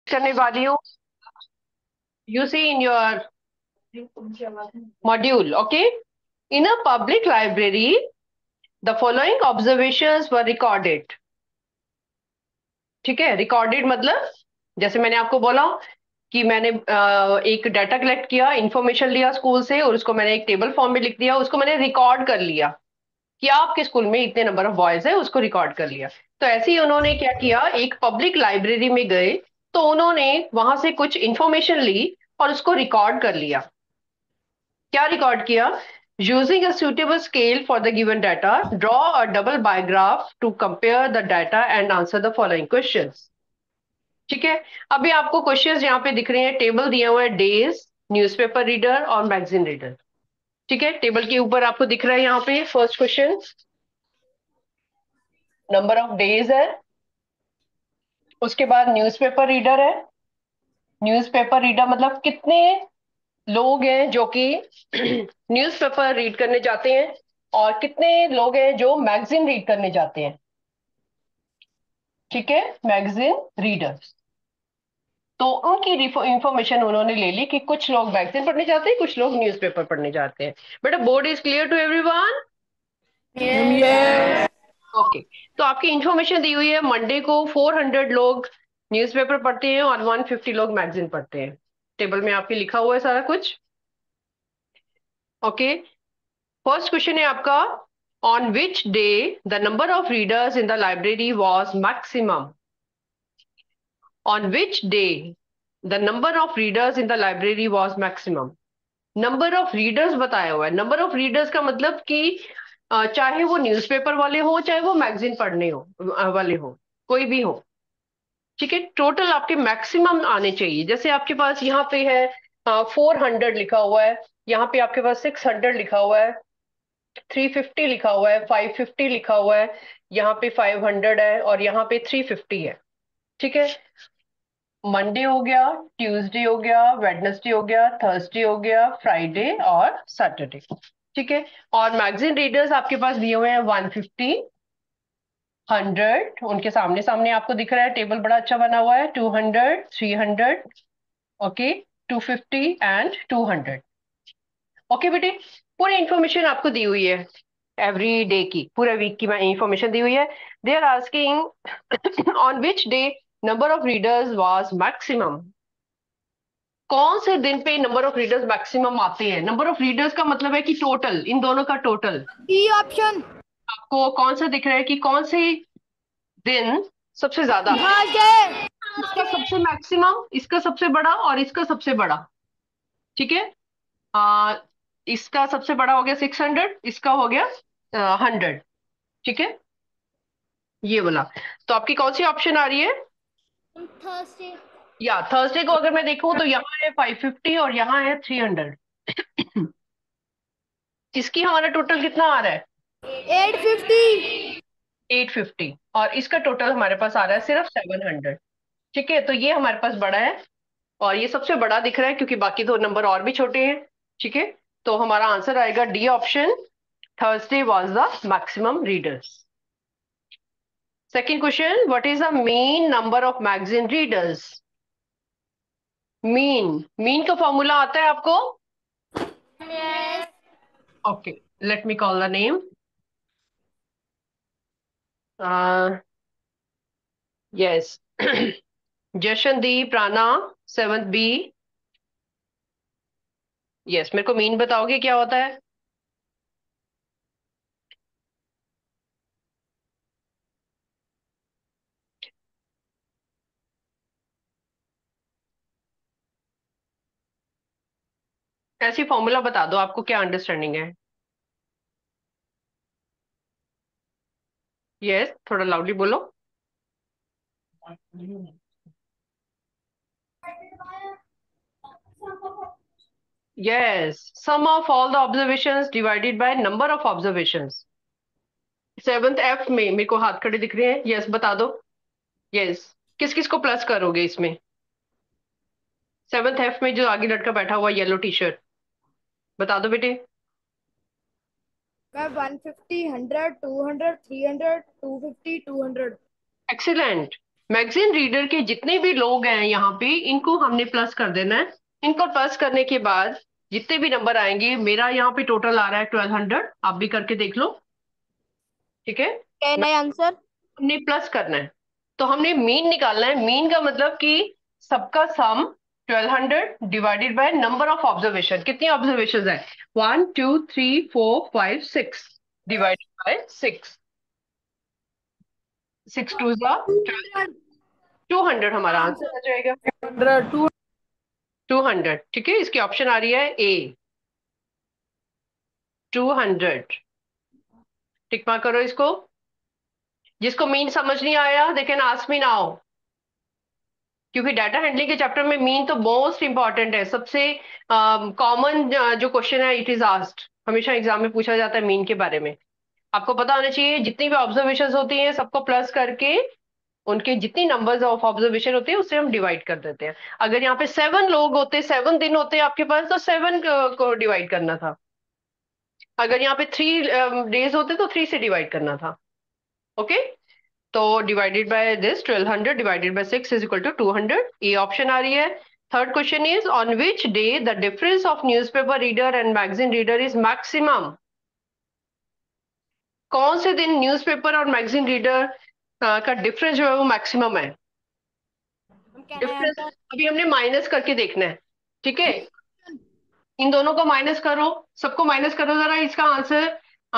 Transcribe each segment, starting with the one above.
करने वाली हूँ. You see in your module, okay? In a public library, the following observations were recorded. ठीक है, रिकॉर्डेड मतलब जैसे मैंने आपको बोला कि मैंने एक डाटा कलेक्ट किया, इंफॉर्मेशन लिया स्कूल से और उसको मैंने एक टेबल फॉर्म में लिख दिया, उसको मैंने रिकॉर्ड कर लिया कि आपके स्कूल में इतने नंबर ऑफ बॉयज है, उसको रिकॉर्ड कर लिया. तो ऐसे ही उन्होंने क्या किया, एक पब्लिक लाइब्रेरी में गए तो उन्होंने वहां से कुछ इंफॉर्मेशन ली और उसको रिकॉर्ड कर लिया. क्या रिकॉर्ड किया? Using a suitable scale for the given data, draw a double bar graph to compare the data and answer the following questions. ठीक है. अभी आपको क्वेश्चंस यहाँ पे दिख रहे हैं, टेबल दिया हुआ है डेज, न्यूज़पेपर रीडर और मैगजीन रीडर. ठीक है, टेबल के ऊपर आपको दिख रहा है यहाँ पे first question, number of days है. उसके बाद न्यूज़पेपर रीडर है. न्यूज़पेपर रीडर मतलब कितने लोग हैं जो कि न्यूज़पेपर रीड करने जाते हैं और कितने लोग हैं जो मैगजीन रीड करने जाते हैं. ठीक है, मैगजीन रीडर्स. तो उनकी इंफॉर्मेशन उन्होंने ले ली कि कुछ लोग मैगजीन पढ़ने जाते हैं, कुछ लोग न्यूज़पेपर पढ़ने जाते हैं. बेटा board is clear to everyone? Yes. Okay. तो आपकी इंफॉर्मेशन दी हुई है, मंडे को 400 लोग न्यूज़पेपर पढ़ते हैं और 150 लोग मैगजीन पढ़ते हैं. टेबल में आपके लिखा हुआ है सारा कुछ. ओके. फर्स्ट क्वेश्चन है आपका, on which day the number of readers in the library was maximum. On which day the number of readers in the library was maximum. Number of readers बताया हुआ है. नंबर ऑफ रीडर्स का मतलब कि चाहे वो न्यूज़पेपर वाले हो, चाहे वो मैगजीन पढ़ने हो वाले हो, कोई भी हो. ठीक है, टोटल आपके मैक्सिमम आने चाहिए. जैसे आपके पास यहाँ पे है 400 लिखा हुआ है, यहाँ पे आपके पास 600 लिखा हुआ है, 350 लिखा हुआ है, 550 लिखा हुआ है, यहाँ पे 500 है और यहाँ पे 350 है. ठीक है, मंडे हो गया, ट्यूसडे हो गया, वेडनेसडे हो गया, थर्सडे हो गया, फ्राइडे और सैटरडे. ठीक है. और मैगजीन रीडर्स आपके पास दिए हुए हैं 150, 100, उनके सामने सामने आपको दिख रहा है, टेबल बड़ा अच्छा बना हुआ है, 200, 300, ओके, 250 एंड 200. ओके बेटे, पूरी इंफॉर्मेशन आपको दी हुई है, एवरी डे की, पूरे वीक की इंफॉर्मेशन दी हुई है. They are asking on which day number of readers was maximum. कौन से दिन पे नंबर ऑफ रीडर्स मैक्सिमम आते हैं. नंबर ऑफ रीडर्स का मतलब है कि टोटल, इन दोनों का टोटल. D option. आपको कौन सा दिख रहा है कि कौन से दिन सबसे ज्यादा, Thursday. इसका सबसे मैक्सिमम, इसका सबसे बड़ा और इसका सबसे बड़ा. ठीक है. आ, इसका सबसे बड़ा हो गया 600, इसका हो गया 100. ठीक है, ये बोला. तो आपकी कौन सी ऑप्शन आ रही है? Thursday. या थर्सडे को अगर मैं देखूं तो यहाँ है 550 और यहाँ है 300. इसकी हमारा टोटल कितना आ रहा है? 850. 850. और इसका टोटल हमारे पास आ रहा है सिर्फ 700. ठीक है, तो ये हमारे पास बड़ा है और ये सबसे बड़ा दिख रहा है क्योंकि बाकी दो नंबर और भी छोटे हैं. ठीक है, तो हमारा आंसर आएगा D option, Thursday was the maximum readers. Second question, what is the mean number of magazine readers. Mean, mean का फॉर्मूला आता है आपको? Yes. Okay, let me call the name. Yes. Jashandeep Rana, 7th B. Yes, मेरे को mean बताओगे क्या होता है? ऐसी फॉर्मूला बता दो, आपको क्या अंडरस्टैंडिंग है. यस, थोड़ा लाउडली बोलो. Yes, sum of all the observations divided by number of observations. 7th F में मेरे को हाथ खड़े दिख रहे हैं. यस, बता दो. यस, किस किस को प्लस करोगे इसमें? 7th F में जो आगे लड़का बैठा हुआ येलो टी शर्ट, बता दो बेटे. मैं 150, 100, 200, 300, 250, 200. एक्सीलेंट. मैगजीन रीडर के जितने भी लोग हैं यहाँ पे, इनको हमने प्लस कर देना है। इनको प्लस करने के बाद जितने भी नंबर आएंगे, मेरा यहाँ पे टोटल आ रहा है 1200, आप भी करके देख लो, ठीक है। Can I answer? हमने प्लस करना है, तो हमने मीन निकालना है। मीन का मतलब कि सबका sum 1200 divided by number of observation. कितनी ऑब्जर्वेशन है? 1 2 3 4 5 6 डिवाइडेड बाय 6। 6 2 जा 200 हमारा आंसर आ जाएगा। 200, ठीक है। इसकी ऑप्शन आ रही है ए, 200। टिक मार्क करो इसको। जिसको मीन समझ नहीं आया, they can ask me now, क्योंकि डाटा हैंडलिंग के चैप्टर में मीन तो मोस्ट इंपॉर्टेंट है। सबसे कॉमन जो क्वेश्चन है, इट इज आस्क्ड, हमेशा एग्जाम में पूछा जाता है मीन के बारे में। आपको पता होना चाहिए जितनी भी ऑब्जर्वेशन होती हैं सबको प्लस करके उनके जितनी नंबर्स ऑफ ऑब्जर्वेशन होते हैं उससे हम डिवाइड कर देते हैं। अगर यहाँ पे 7 लोग होते, 7 दिन होते आपके पास, तो 7 को डिवाइड करना था। अगर यहाँ पे 3 डेज होते तो 3 से डिवाइड करना था। ओके, तो divided by this 1200 divided by 6 is equal to 200, ये ऑप्शन आ रही है। Third question is on which day the difference of newspaper reader and magazine reader is maximum. कौन से दिन न्यूज़पेपर और मैगजीन रीडर का डिफरेंस जो है वो मैक्सिमम है? Can I difference answer? अभी हमने माइनस करके देखना है, ठीक है। इन दोनों को माइनस करो, सबको माइनस करो जरा। इसका आंसर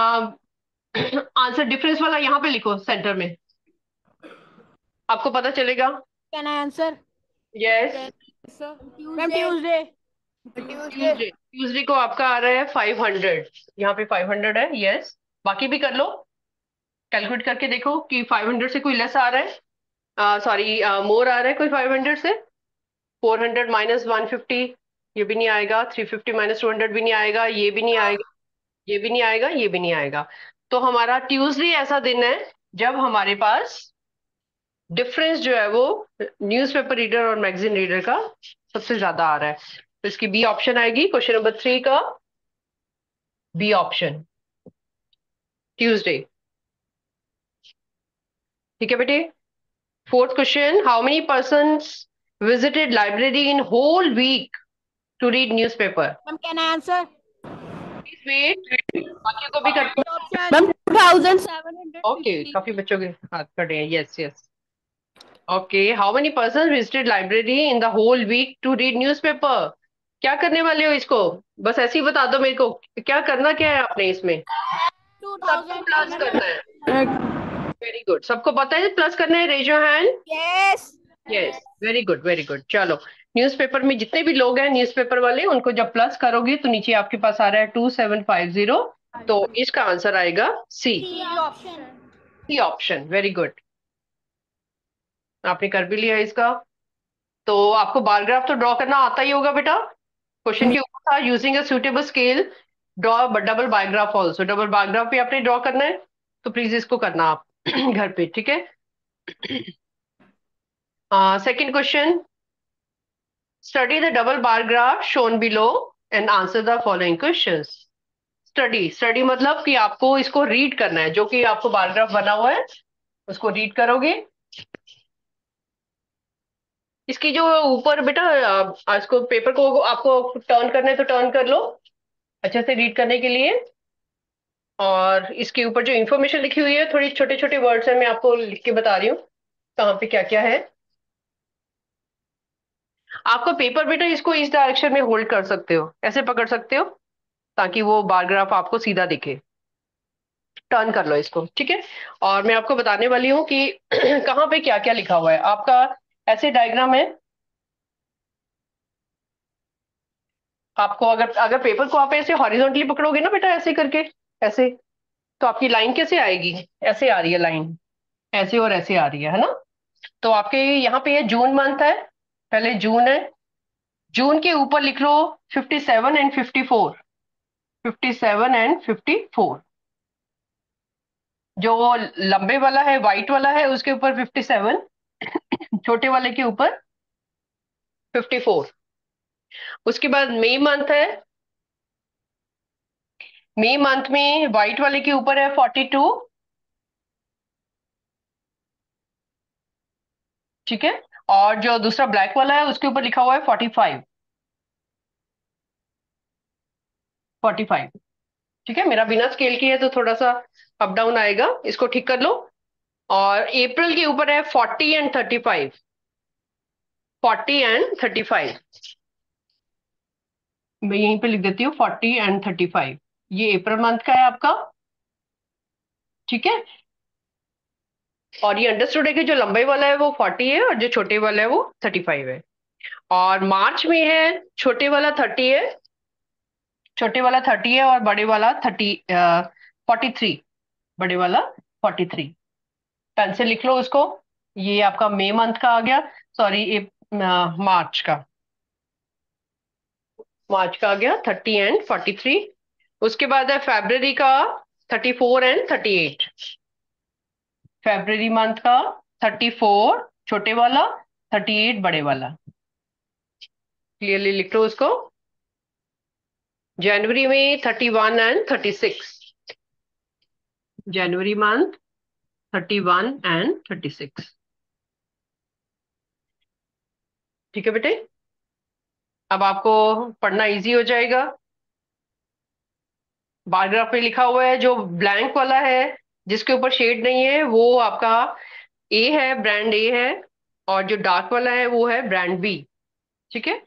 आंसर डिफरेंस वाला यहाँ पे लिखो सेंटर में, आपको पता चलेगा। Can I answer? Yes, ma'am Tuesday. Tuesday. Tuesday को आपका आ रहा है 500, यहाँ पे 500 है। यस, बाकी भी कर लो, कैलकुलेट करके देखो कि 500 से कोई लेस आ रहा है, सॉरी मोर आ रहा है कोई 500 से। 400 माइनस 150, ये भी नहीं आएगा। 350 माइनस 200 भी नहीं आएगा, ये भी नहीं आएगा, ये भी नहीं आएगा, ये भी नहीं आएगा। तो हमारा ट्यूसडे ऐसा दिन है जब हमारे पास डिफरेंस जो है वो न्यूज़पेपर रीडर और मैगजीन रीडर का सबसे ज्यादा आ रहा है। तो इसकी बी ऑप्शन आएगी क्वेश्चन नंबर 3 का, बी ऑप्शन, ट्यूसडे। ठीक है बेटे। Fourth question, how many persons visited library in whole week to read newspaper? Ma'am can I answer? Please wait, बाकी को भी कर। मैम 2750। ओके, काफी बच्चों के हाथ खड़े हैं। Yes yes, okay. How many person visited library in the whole week to read newspaper? क्या करने वाले हो इसको? बस ऐसे ही बता दो मेरे को, क्या करना क्या है आपने इसमें? सबको प्लस करना है। वेरी गुड, सबको पता है प्लस करना है? Raise your hand. Yes. Yes, very good very good. चलो, न्यूज़पेपर में जितने भी लोग हैं न्यूज़पेपर वाले, उनको जब प्लस करोगे तो नीचे आपके पास आ रहा है 2750। तो इसका आंसर आएगा C, option. C option. Very good, आपने कर भी लिया इसका। तो आपको बार ग्राफ तो ड्रॉ करना आता ही होगा बेटा। क्वेश्चन के ऊपर था using a suitable scale draw double bar graph also. Double bar graph भी आपने ड्रॉ करना है, तो प्लीज इसको करना आप घर पे, ठीक है। Second question, study the double bar graph shown below and answer the following questions. Study, study मतलब कि आपको इसको रीड करना है, जो कि आपको बार ग्राफ बना हुआ है उसको रीड करोगे। इसकी जो ऊपर बेटा, इसको पेपर को आपको टर्न करना है तो टर्न कर लो अच्छे से रीड करने के लिए। और इसके ऊपर जो इन्फॉर्मेशन लिखी हुई है, थोड़ी छोटे छोटे वर्ड्स है, मैं आपको लिख के बता रही हूँ कहाँ पे क्या क्या है। आपका पेपर बेटा इसको इस डायरेक्शन में होल्ड कर सकते हो, ऐसे पकड़ सकते हो ताकि वो बार ग्राफ आपको सीधा दिखे। टर्न कर लो इसको, ठीक है। और मैं आपको बताने वाली हूँ कि कहाँ पे क्या क्या लिखा हुआ है आपका। ऐसे डायग्राम है, आपको अगर अगर पेपर को आप ऐसे हॉरिजॉन्टली पकड़ोगे ना बेटा, ऐसे करके, ऐसे, तो आपकी लाइन कैसे आएगी? ऐसे आ रही है लाइन, ऐसे और ऐसे आ रही है ना। तो आपके यहाँ पे ये जून मंथ है, पहले जून है। जून के ऊपर लिख लो 57 एंड 54, 57 एंड 54। जो वो लंबे वाला है, व्हाइट वाला है, उसके ऊपर 57, छोटे वाले के ऊपर 54। उसके बाद मई मंथ है, मई मंथ में व्हाइट वाले के ऊपर है 42, ठीक है, और जो दूसरा ब्लैक वाला है उसके ऊपर लिखा हुआ है 45। 45, ठीक है। मेरा बिना स्केल की है तो थोड़ा सा अप डाउन आएगा, इसको ठीक कर लो। और अप्रैल के ऊपर है 40 एंड 35। 40 एंड 35, मैं यहीं पे लिख देती हूँ 40 एंड 35। ये अप्रैल मंथ का है आपका, ठीक है। और ये अंडरस्टूड है कि जो लंबाई वाला है वो 40 है और जो छोटे वाला है वो 35 है। और मार्च में है छोटे वाला 30 है, छोटे वाला 30 है और बड़े वाला 43, बड़े वाला 43। पेन से लिख लो उसको। ये आपका मई मंथ का आ गया, सॉरी मार्च का, मार्च का आ गया 30 एंड 43। उसके बाद है फरवरी का 34 एंड 38। फरवरी मंथ का 34 छोटे वाला, 38 बड़े वाला। क्लियरली लिख लो उसको। जनवरी में 31 एंड 36। January month 31 and 36। ठीक है बेटे, अब आपको पढ़ना इजी हो जाएगा। बारग्राफ में लिखा हुआ है, जो ब्लैंक वाला है जिसके ऊपर शेड नहीं है वो आपका ए है, ब्रांड ए है। और जो डार्क वाला है वो है ब्रांड बी, ठीक है।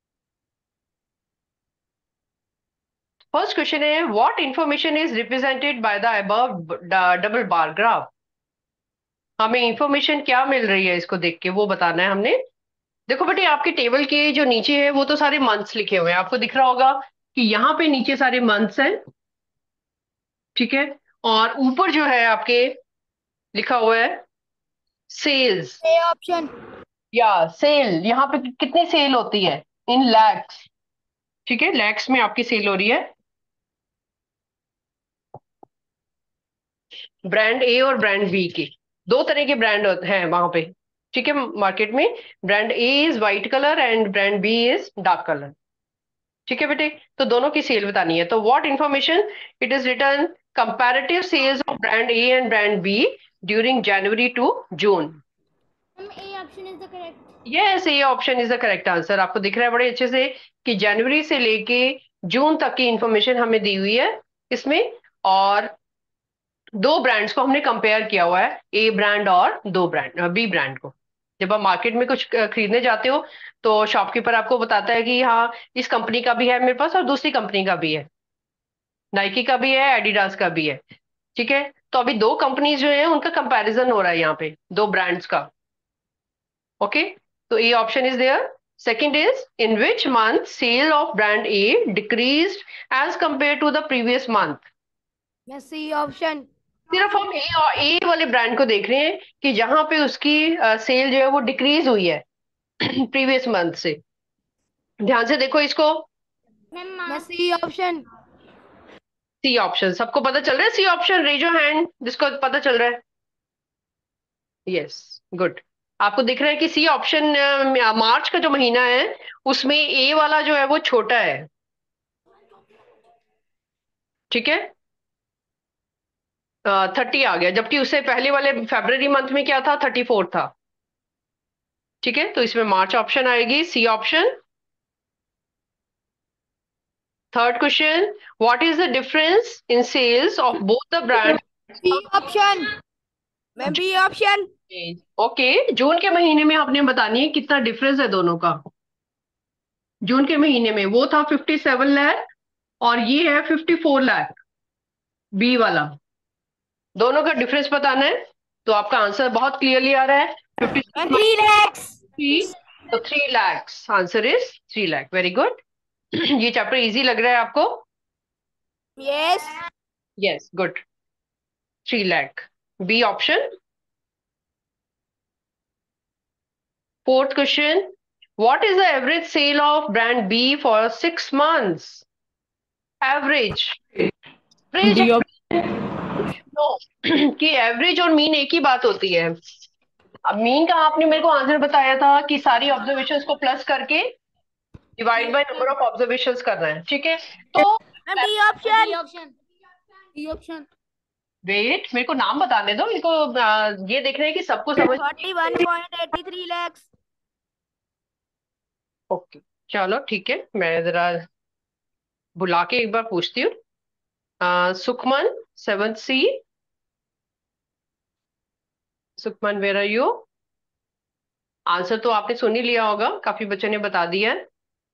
फर्स्ट क्वेश्चन है, what information is represented by the above double bar graph. हमें इंफॉर्मेशन क्या मिल रही है इसको देख के वो बताना है हमने। देखो बेटे, आपके टेबल के जो नीचे है वो तो सारे मंथ्स लिखे हुए हैं, आपको दिख रहा होगा कि यहाँ पे नीचे सारे मंथ्स हैं, ठीक है। और ऊपर जो है आपके लिखा हुआ है सेल्स। A option. या सेल, यहाँ पे कितनी सेल होती है, इन लैक्स, ठीक है। लैक्स में आपकी सेल हो रही है ब्रांड ए और ब्रांड बी की। दो तरह के ब्रांड हैं वहां पे, ठीक है, मार्केट में। Brand A is white colour and brand B is dark colour, ठीक है बेटे। तो दोनों की सेल बतानी है, तो what information it is return, comparative sales of brand A and brand B during January to June. A option is the correct. Yes, ये option is the correct answer. आपको दिख रहा है बड़े अच्छे से कि जनवरी से लेके जून तक की इंफॉर्मेशन हमें दी हुई है इसमें। और दो ब्रांड्स को हमने कंपेयर किया हुआ है, ए ब्रांड और दो ब्रांड बी ब्रांड को। जब आप मार्केट में कुछ खरीदने जाते हो तो शॉपकीपर आपको बताता है कि हाँ, इस कंपनी का भी है मेरे पास और दूसरी कंपनी का भी है, नाइकी का भी है, एडिडास का भी है, ठीक है। तो अभी दो कंपनीज जो है उनका कंपैरिजन हो रहा है यहाँ पे, दो ब्रांड्स का। ओके, तो A option is there. Second is, in which month sale of brand A decreased as compare to the previous month. C option. सिर्फ हम ए वाले ब्रांड को देख रहे हैं कि जहां पे उसकी सेल जो है वो डिक्रीज हुई है प्रीवियस मंथ से। ध्यान से देखो इसको। C option. सी ऑप्शन, सबको पता चल रहा है C option? Raise your hand जिसको पता चल रहा है। Yes, good. आपको दिख रहा है कि सी ऑप्शन, मार्च का जो महीना है उसमें ए वाला जो है वो छोटा है, ठीक है। 30 आ गया, जबकि उससे पहले वाले फरवरी मंथ में क्या था, 34 था, ठीक है। तो इसमें मार्च ऑप्शन आएगी, C option. Third question, what is the difference in sales of both the brand. B option. B option. Okay, June के महीने में आपने बतानी है कितना डिफरेंस है दोनों का। जून के महीने में वो था 57 लाख और ये है 54 लाख, बी वाला। दोनों का डिफरेंस बताना है, तो आपका आंसर बहुत क्लियरली आ रहा है 57 3 lakhs. 3, तो 3 lakh. Answer is 3 lakh, very good. ये चैप्टर इजी लग रहा है आपको? Yes. Yes, good. 3 lakh, B option. Fourth question, what is the average sale of brand B for 6 months? Average, average D option. कि एवरेज और मीन एक ही बात होती है। अब मीन का आपने मेरे को आंसर बताया था कि सारी ऑब्जर्वेशंस को प्लस करके divide by number of observations करना है, ठीक है। तो D option. D option. Wait, मेरे को नाम बताने दो, मेरे को ये देखना है कि सबको समझ। 41.83 lakhs. ओके, चलो ठीक है, मैं जरा बुला के एक बार पूछती हूँ। Sukhman, 7C। Sukhman, where are you? Answer तो आपने सुन ही लिया होगा, काफी बच्चों ने बता दिया है।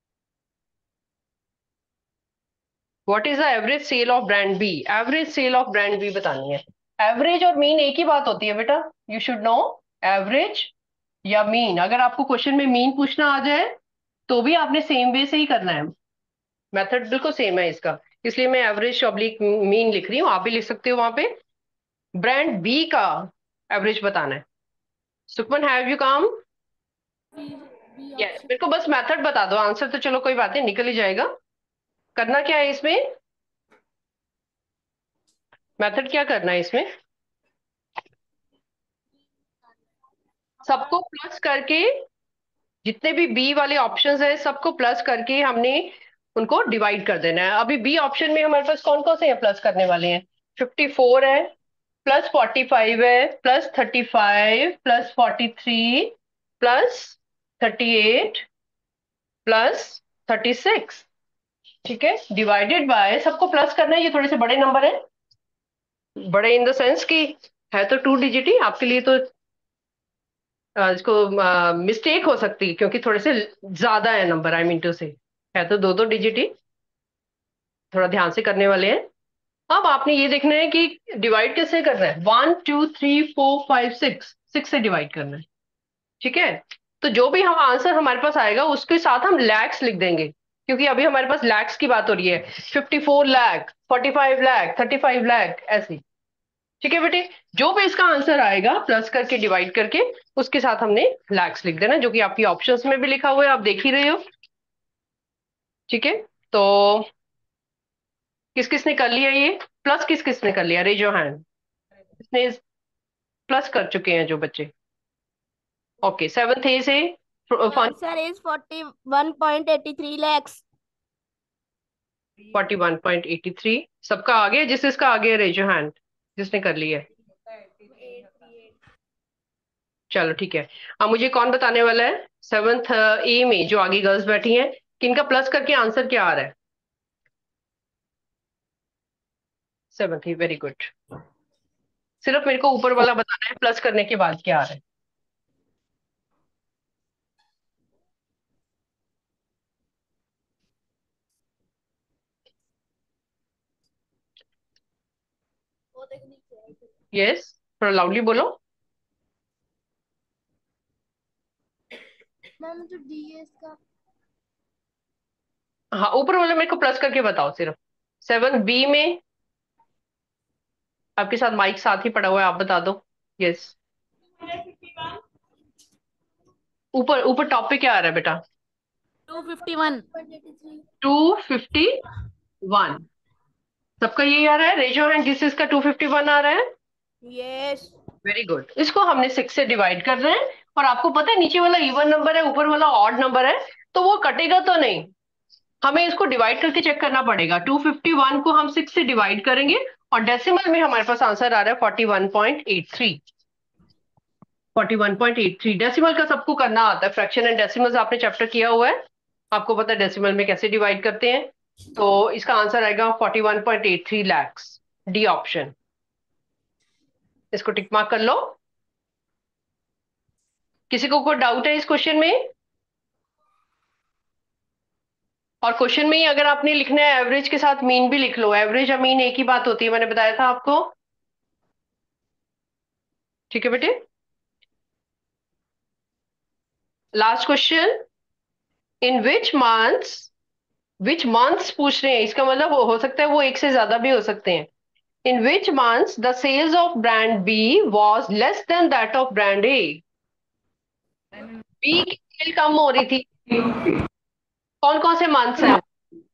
What is the average sale of brand B? Average sale of brand B बतानी है। एवरेज और मीन एक ही बात होती है बेटा, यू शुड नो। एवरेज या मीन, अगर आपको क्वेश्चन में मीन पूछना आ जाए तो भी आपने सेम वे से ही करना है। मेथड बिल्कुल सेम है इसका, इसलिए मैं एवरेज ऑब्लिक मीन लिख रही हूँ, आप भी लिख सकते हो वहां पे। ब्रांड बी का एवरेज बताना है। Sukhman, have you come? Yes, मेरे को बस मेथड बता दो, आंसर तो चलो कोई बात नहीं, निकल ही जाएगा। करना क्या है इसमें? मेथड क्या करना है इसमें? सबको प्लस करके, जितने भी बी वाले ऑप्शंस है सबको प्लस करके हमने उनको डिवाइड कर देना है। अभी बी ऑप्शन में हमारे पास कौन कौन से हैं प्लस करने वाले हैं? 54 है, प्लस 45 है, प्लस 35, प्लस 43, प्लस 38, प्लस 36। ठीक है, डिवाइडेड बाय, सबको प्लस करना है, ये थोड़े से बड़े नंबर है, बड़े इन द सेंस कि है तो 2 डिजिट ही, आपके लिए तो इसको मिस्टेक हो सकती है क्योंकि थोड़े से ज्यादा है नंबर, आई मीन टू से, है तो 2 2 डिजिट ही, थोड़ा ध्यान से करने वाले हैं। अब आपने ये देखना है कि डिवाइड कैसे करना है। 1 2 3 4 5 6, 6 से डिवाइड करना है। ठीक है, तो जो भी हम आंसर हमारे पास आएगा उसके साथ हम लैक्स लिख देंगे, क्योंकि अभी हमारे पास लैक्स की बात हो रही है। 54 लाख, 45 लाख, 35 लाख, ऐसी। ठीक है बेटे, जो भी इसका आंसर आएगा प्लस करके डिवाइड करके उसके साथ हमने लैक्स लिख देना, जो कि आपकी ऑप्शंस में भी लिखा हुआ है, आप देख ही रहे हो। ठीक है, तो किस किस ने कर लिया ये प्लस? किस किस ने कर लिया? Raise your hand. इसने प्लस कर चुके हैं जो बच्चे। ओके, 7th A से फन। Answer is 41.83 lakhs. 41.83 सबका आ गया? जिस जिसका आ गया रेज योर हैंड, जिसने कर लिया है। चलो ठीक है, अब मुझे कौन बताने वाला है 7th A में जो आगे गर्ल्स बैठी हैं, किनका प्लस करके आंसर क्या आ रहा है? 7th, very good. सिर्फ मेरे को ऊपर वाला बताना है, प्लस करने के बाद क्या आ रहा है। यस, थोड़ा लाउडली बोलो। मैम जो डीएस का हाँ, ऊपर वाला मेरे को प्लस करके बताओ सिर्फ। 7B में आपके साथ माइक साथ ही पड़ा हुआ है, आप बता दो। यस, ऊपर ऊपर टॉप पे क्या आ रहा है बेटा? 251. 251। सबका यही आ रहा है? रेजो हैंड जिस इसका 251 आ रहा है। Yes. वेरी गुड, इसको हमने 6 से डिवाइड कर रहे हैं। और आपको पता है नीचे वाला इवन नंबर है, ऊपर वाला ऑड नंबर है, तो वो कटेगा तो नहीं, हमें इसको डिवाइड करके चेक करना पड़ेगा। 251 को हम 6 से डिवाइड करेंगे और डेसिमल में हमारे पास आंसर आ रहा है 41.83। 41.83 डेसिमल का सबको करना आता है, फ्रैक्शन एंड डेसिमल्स आपने चैप्टर किया हुआ है, आपको पता है डेसिमल में कैसे डिवाइड करते हैं। तो इसका आंसर आएगा 41.83 लैक्स, डी ऑप्शन। इसको टिक मार्क कर लो। किसी को कोई डाउट है इस क्वेश्चन में? और क्वेश्चन में ही अगर आपने लिखना है एवरेज के साथ मीन भी लिख लो, एवरेज और मीन एक ही बात होती है, मैंने बताया था आपको। ठीक है बेटे, last question. In which months पूछ रहे हैं, इसका मतलब हो सकता है वो एक से ज्यादा भी हो सकते हैं। In which months the sales of brand B was less than that of brand A? B की सेल कम हो रही थी, कौन कौन से मंथ्स हैं?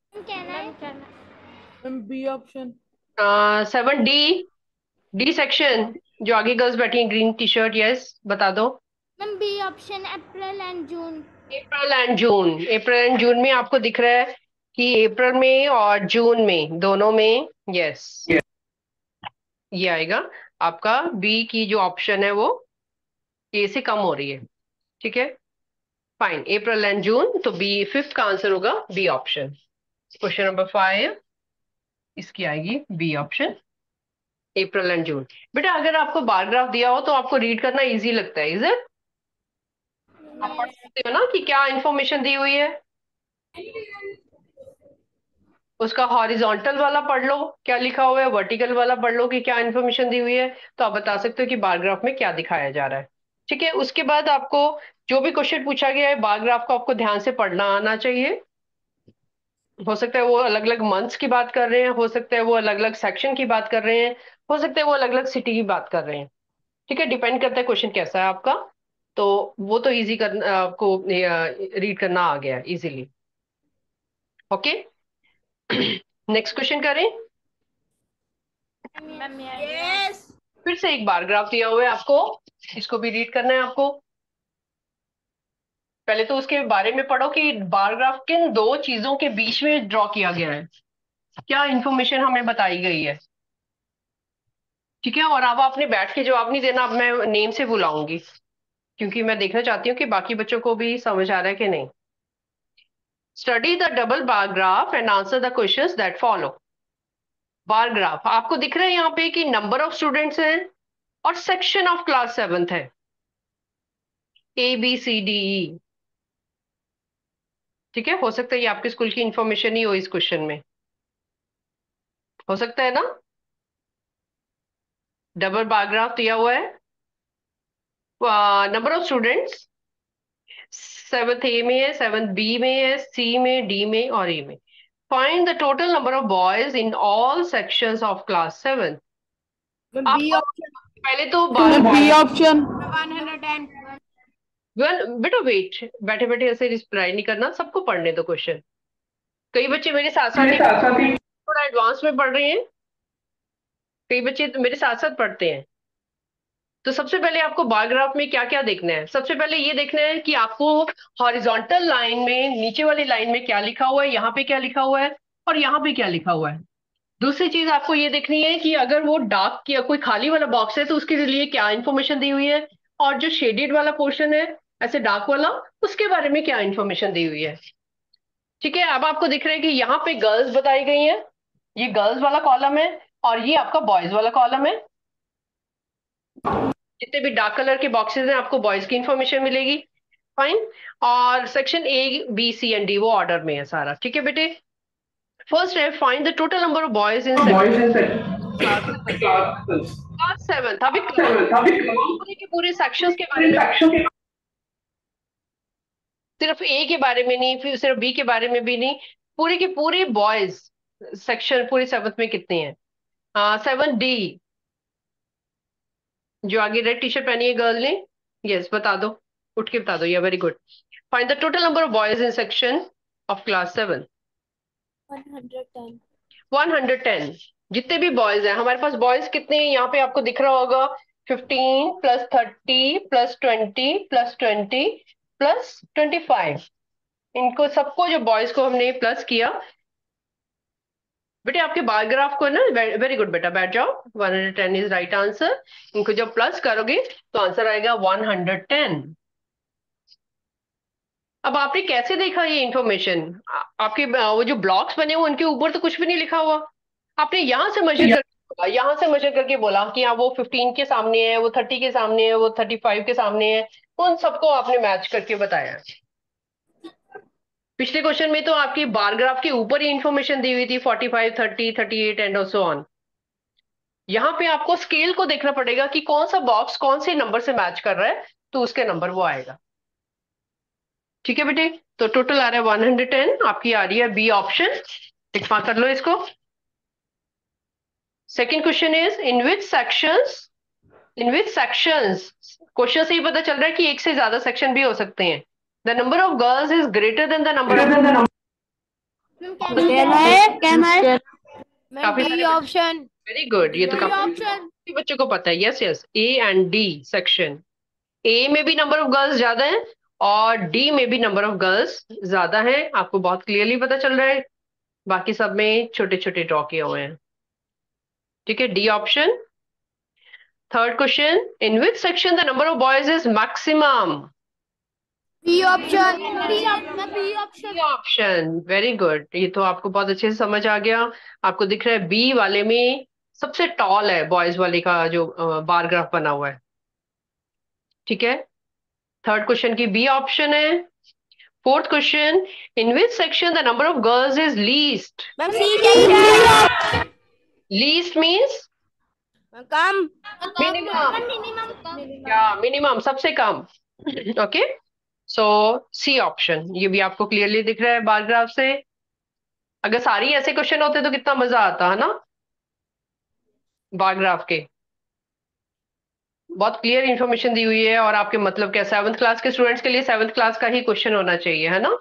Ma'am B option. 7D, D section, जो आगे गर्ल्स बैठी हैं ग्रीन टी शर्ट, यस बता दो। Ma'am B option April and June. April and June, April and June में आपको दिख रहा है कि अप्रैल में और जून में दोनों में, यस। ये आएगा आपका बी की जो ऑप्शन है वो ए से कम हो रही है। ठीक है, फाइन, अप्रैल एंड जून, तो बी फिफ्थ का आंसर होगा बी ऑप्शन। क्वेश्चन नंबर 5, इसकी आएगी B option, April and June. बेटा अगर आपको बार ग्राफ दिया हो तो आपको रीड करना इजी लगता है, इज इट? आप पढ़ सकते हो ना कि क्या इंफॉर्मेशन दी हुई है। उसका हॉरिजॉन्टल वाला पढ़ लो क्या लिखा हुआ है, वर्टिकल वाला पढ़ लो कि क्या इन्फॉर्मेशन दी हुई है, तो आप बता सकते हो कि बार ग्राफ में क्या दिखाया जा रहा है। ठीक है, उसके बाद आपको जो भी क्वेश्चन पूछा गया है बार ग्राफ को आपको ध्यान से पढ़ना आना चाहिए। हो सकता है वो अलग अलग मंथ्स की बात कर रहे हैं, हो सकता है वो अलग अलग सेक्शन की बात कर रहे हैं, हो सकता है वो अलग अलग सिटी की बात कर रहे हैं। ठीक है, डिपेंड करता है क्वेश्चन कैसा है आपका। तो वो तो इजी करना आपको, रीड करना आ गया इजीली। ओके, नेक्स्ट क्वेश्चन करें। Ma'am yes. फिर से एक बार ग्राफ दिया हुआ है आपको, इसको भी रीड करना है आपको। पहले तो उसके बारे में पढ़ो कि बार ग्राफ किन दो चीजों के बीच में ड्रॉ किया गया है, क्या इंफॉर्मेशन हमें बताई गई है। ठीक है, और अब आपने बैठ के जवाब नहीं देना, अब मैं नेम से बुलाऊंगी क्योंकि मैं देखना चाहती हूँ कि बाकी बच्चों को भी समझ आ रहा है कि नहीं। Study the double bar graph and answer the questions that follow. Bar graph आपको दिख रहा है यहाँ पे कि नंबर ऑफ स्टूडेंट्स हैं और सेक्शन ऑफ क्लास 7th है, ABCDE। ठीक है, हो सकता है ये आपके स्कूल की इंफॉर्मेशन ही हो इस क्वेश्चन में, हो सकता है ना। डबल बार ग्राफ दिया हुआ है, number of students 7th A में है, 7th B में है, C में, D में और E में। Find the total number of boys in all sections of class 7। B आपको ऑप्शन। पहले तो बार बी ऑप्शन 110। बेटा वेट, बैठे बैठे ऐसे रिप्लाई नहीं करना, सबको पढ़ने दो क्वेश्चन। कई बच्चे मेरे साथ साथ ही थोड़ा एडवांस में पढ़ रहे हैं, कई बच्चे तो मेरे साथ साथ पढ़ते हैं। तो सबसे पहले आपको बार ग्राफ में क्या क्या देखना है, सबसे पहले ये देखना है कि आपको हॉरिजॉन्टल लाइन में नीचे वाली लाइन में क्या लिखा हुआ है, यहाँ पे क्या लिखा हुआ है और यहाँ पे क्या लिखा हुआ है। दूसरी चीज आपको ये देखनी है कि अगर वो डार्क किया कोई खाली वाला बॉक्स है तो उसके लिए क्या इन्फॉर्मेशन दी हुई है, और जो शेडेड वाला पोर्शन है ऐसे डार्क वाला, उसके बारे में क्या इन्फॉर्मेशन दी हुई है। ठीक है, अब आपको दिख रहा है कि यहाँ पे गर्ल्स बताई गई है, ये गर्ल्स वाला कॉलम है और ये आपका बॉयज वाला कॉलम है। जितने भी डार्क कलर के बॉक्सेस हैं आपको बॉयज की इंफॉर्मेशन मिलेगी। फाइन, और section A B C and D वो ऑर्डर में है सारा। ठीक है बेटे, फर्स्ट है find the total number of boys in class 7th। अभी पूरे के पूरे सेक्शंस के बारे में, सिर्फ A के बारे में नहीं, फिर सिर्फ B के बारे में भी नहीं, पूरे के पूरे बॉयज सेक्शन पूरे 7th में कितने हैं। 7D, जो आगे रेड टी शर्ट पहनी है गर्ल ने, यस बता दो, उठ के बता दो, या very good. Find the total number of boys in section of class 7। 110। 110, जितने भी बॉयज हैं हमारे पास, बॉयज कितने हैं यहाँ पे आपको दिख रहा होगा, 15 प्लस 30 प्लस 20 प्लस 20 प्लस 25। इनको सबको जो बॉयज को हमने प्लस किया। बेटे आपके बार ग्राफ को ना, वेरी गुड बेटा, बैठ जाओ, 110 इज राइट आंसर। इनको जब प्लस करोगे तो आंसर आएगा 110। अब आपने कैसे देखा ये इंफॉर्मेशन, आपके वो जो ब्लॉक्स बने हुए उनके ऊपर तो कुछ भी नहीं लिखा हुआ, आपने यहाँ से मेजर करके बोला, यहाँ से मेजर करके बोला कि हाँ वो 15 के सामने है, वो 30 के सामने है, वो 35 के सामने है, उन सबको आपने मैच करके बताया। पिछले क्वेश्चन में तो आपकी बार ग्राफ के ऊपर ही इंफॉर्मेशन दी हुई थी, 45 30 38 एंड सो ऑन। यहाँ पे आपको स्केल को देखना पड़ेगा कि कौन सा बॉक्स कौन से नंबर से मैच कर रहा है, तो उसके नंबर वो आएगा। ठीक है बेटे, तो टोटल आ रहा है 110, आपकी आ रही है बी ऑप्शन, टिक मार्क कर लो इसको। Second question is in which sections, question से ही पता चल रहा है कि एक से ज्यादा सेक्शन भी हो सकते हैं। The number of girls is greater than the number of, कहना है काफी बी सारे ऑप्शन। वेरी गुड, ये तो बी ऑप्शन। काफी बच्चों को पता है। Yes yes, A and D section, A में भी नंबर ऑफ गर्ल्स ज्यादा है और डी में भी नंबर ऑफ गर्ल्स ज्यादा है, आपको बहुत क्लियरली पता चल रहा है। बाकी सब में छोटे छोटे ड्रॉ किए हुए हैं। ठीक है, डी ऑप्शन, वेरी गुड, ये तो काफी, काफी बच्चों को पता है। Yes yes, A and D section, A में भी नंबर ऑफ गर्ल्स ज्यादा है और डी में भी नंबर ऑफ गर्ल्स ज्यादा है, आपको बहुत क्लियरली पता चल रहा है। बाकी सब में छोटे छोटे ड्रॉ किए हुए हैं। Third question, in which section the number of boys is maximum? B option. B option, very good. ये तो आपको बहुत अच्छे से समझ आ गया। आपको दिख रहा है बी वाले में सबसे टॉल है बॉयज वाले का जो बार ग्राफ बना हुआ है। ठीक है, थर्ड क्वेश्चन की बी ऑप्शन है। Fourth question, in which section the number of girls is least? Ma'am C section. Least means कम. मिनिमम, या मिनिमम सबसे कम। ओके, सो सी ऑप्शन, ये भी आपको क्लियरली दिख रहा है बार ग्राफ से। अगर सारी ऐसे क्वेश्चन होते तो कितना मजा आता है ना बार ग्राफ के। बहुत क्लियर इंफॉर्मेशन दी हुई है और आपके मतलब क्या, 7th क्लास के स्टूडेंट्स के लिए 7th क्लास का ही क्वेश्चन होना चाहिए, है ना।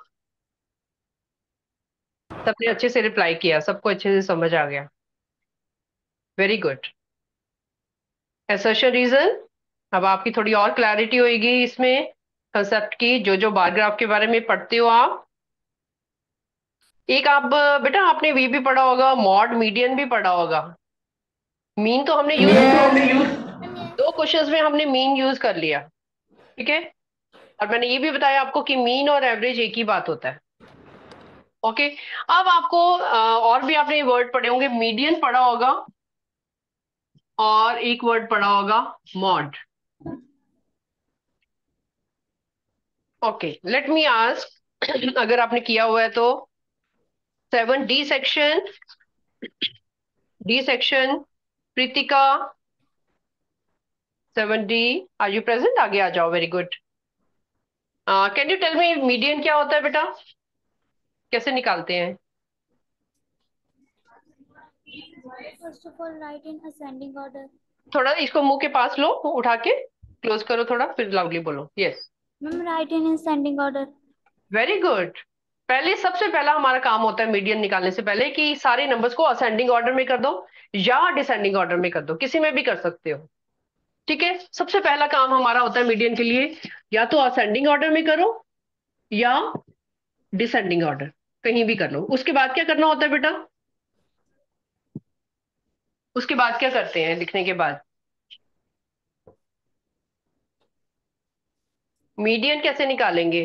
सबने अच्छे से रिप्लाई किया, सबको अच्छे से समझ आ गया, वेरी गुड। असर्शन रीजन, अब आपकी थोड़ी और क्लैरिटी होगी इसमें कंसेप्ट की, जो जो बार ग्राफ के बारे में पढ़ते हो आप। एक आप बेटा आपने वी भी पढ़ा होगा, मॉड मीडियन भी पढ़ा होगा। मीन तो हमने यूज, दो क्वेश्चंस में हमने मीन यूज कर लिया, ठीक है। और मैंने ये भी बताया आपको कि मीन और एवरेज एक ही बात होता है। ओके, अब आपको और भी आपने वर्ड पढ़े होंगे, मीडियन पढ़ा होगा और एक वर्ड पढ़ा होगा mode. Okay, let me ask, अगर आपने किया हुआ है तो 7D section, D section, Pritika 7D, are you present? आगे आ जाओ, very good. Can you tell me median क्या होता है बेटा, कैसे निकालते हैं? First of all, write in ascending order. थोड़ा इसको मुंह के पास लो, उठा के क्लोज करो थोड़ा, फिर लाउडली बोलो, yes. Ma'am, write in ascending order. Very good. पहले सबसे पहला हमारा काम होता है मीडियन निकालने से पहले कि सारे नंबर्स को असेंडिंग ऑर्डर में कर दो या डिसेंडिंग ऑर्डर में कर दो, किसी में भी कर सकते हो, ठीक है। सबसे पहला काम हमारा होता है मीडियन के लिए, या तो असेंडिंग ऑर्डर में करो या डिसेंडिंग ऑर्डर, कहीं भी कर लो। उसके बाद क्या करना होता है बेटा, उसके बाद क्या करते हैं लिखने के बाद? मीडियन कैसे निकालेंगे?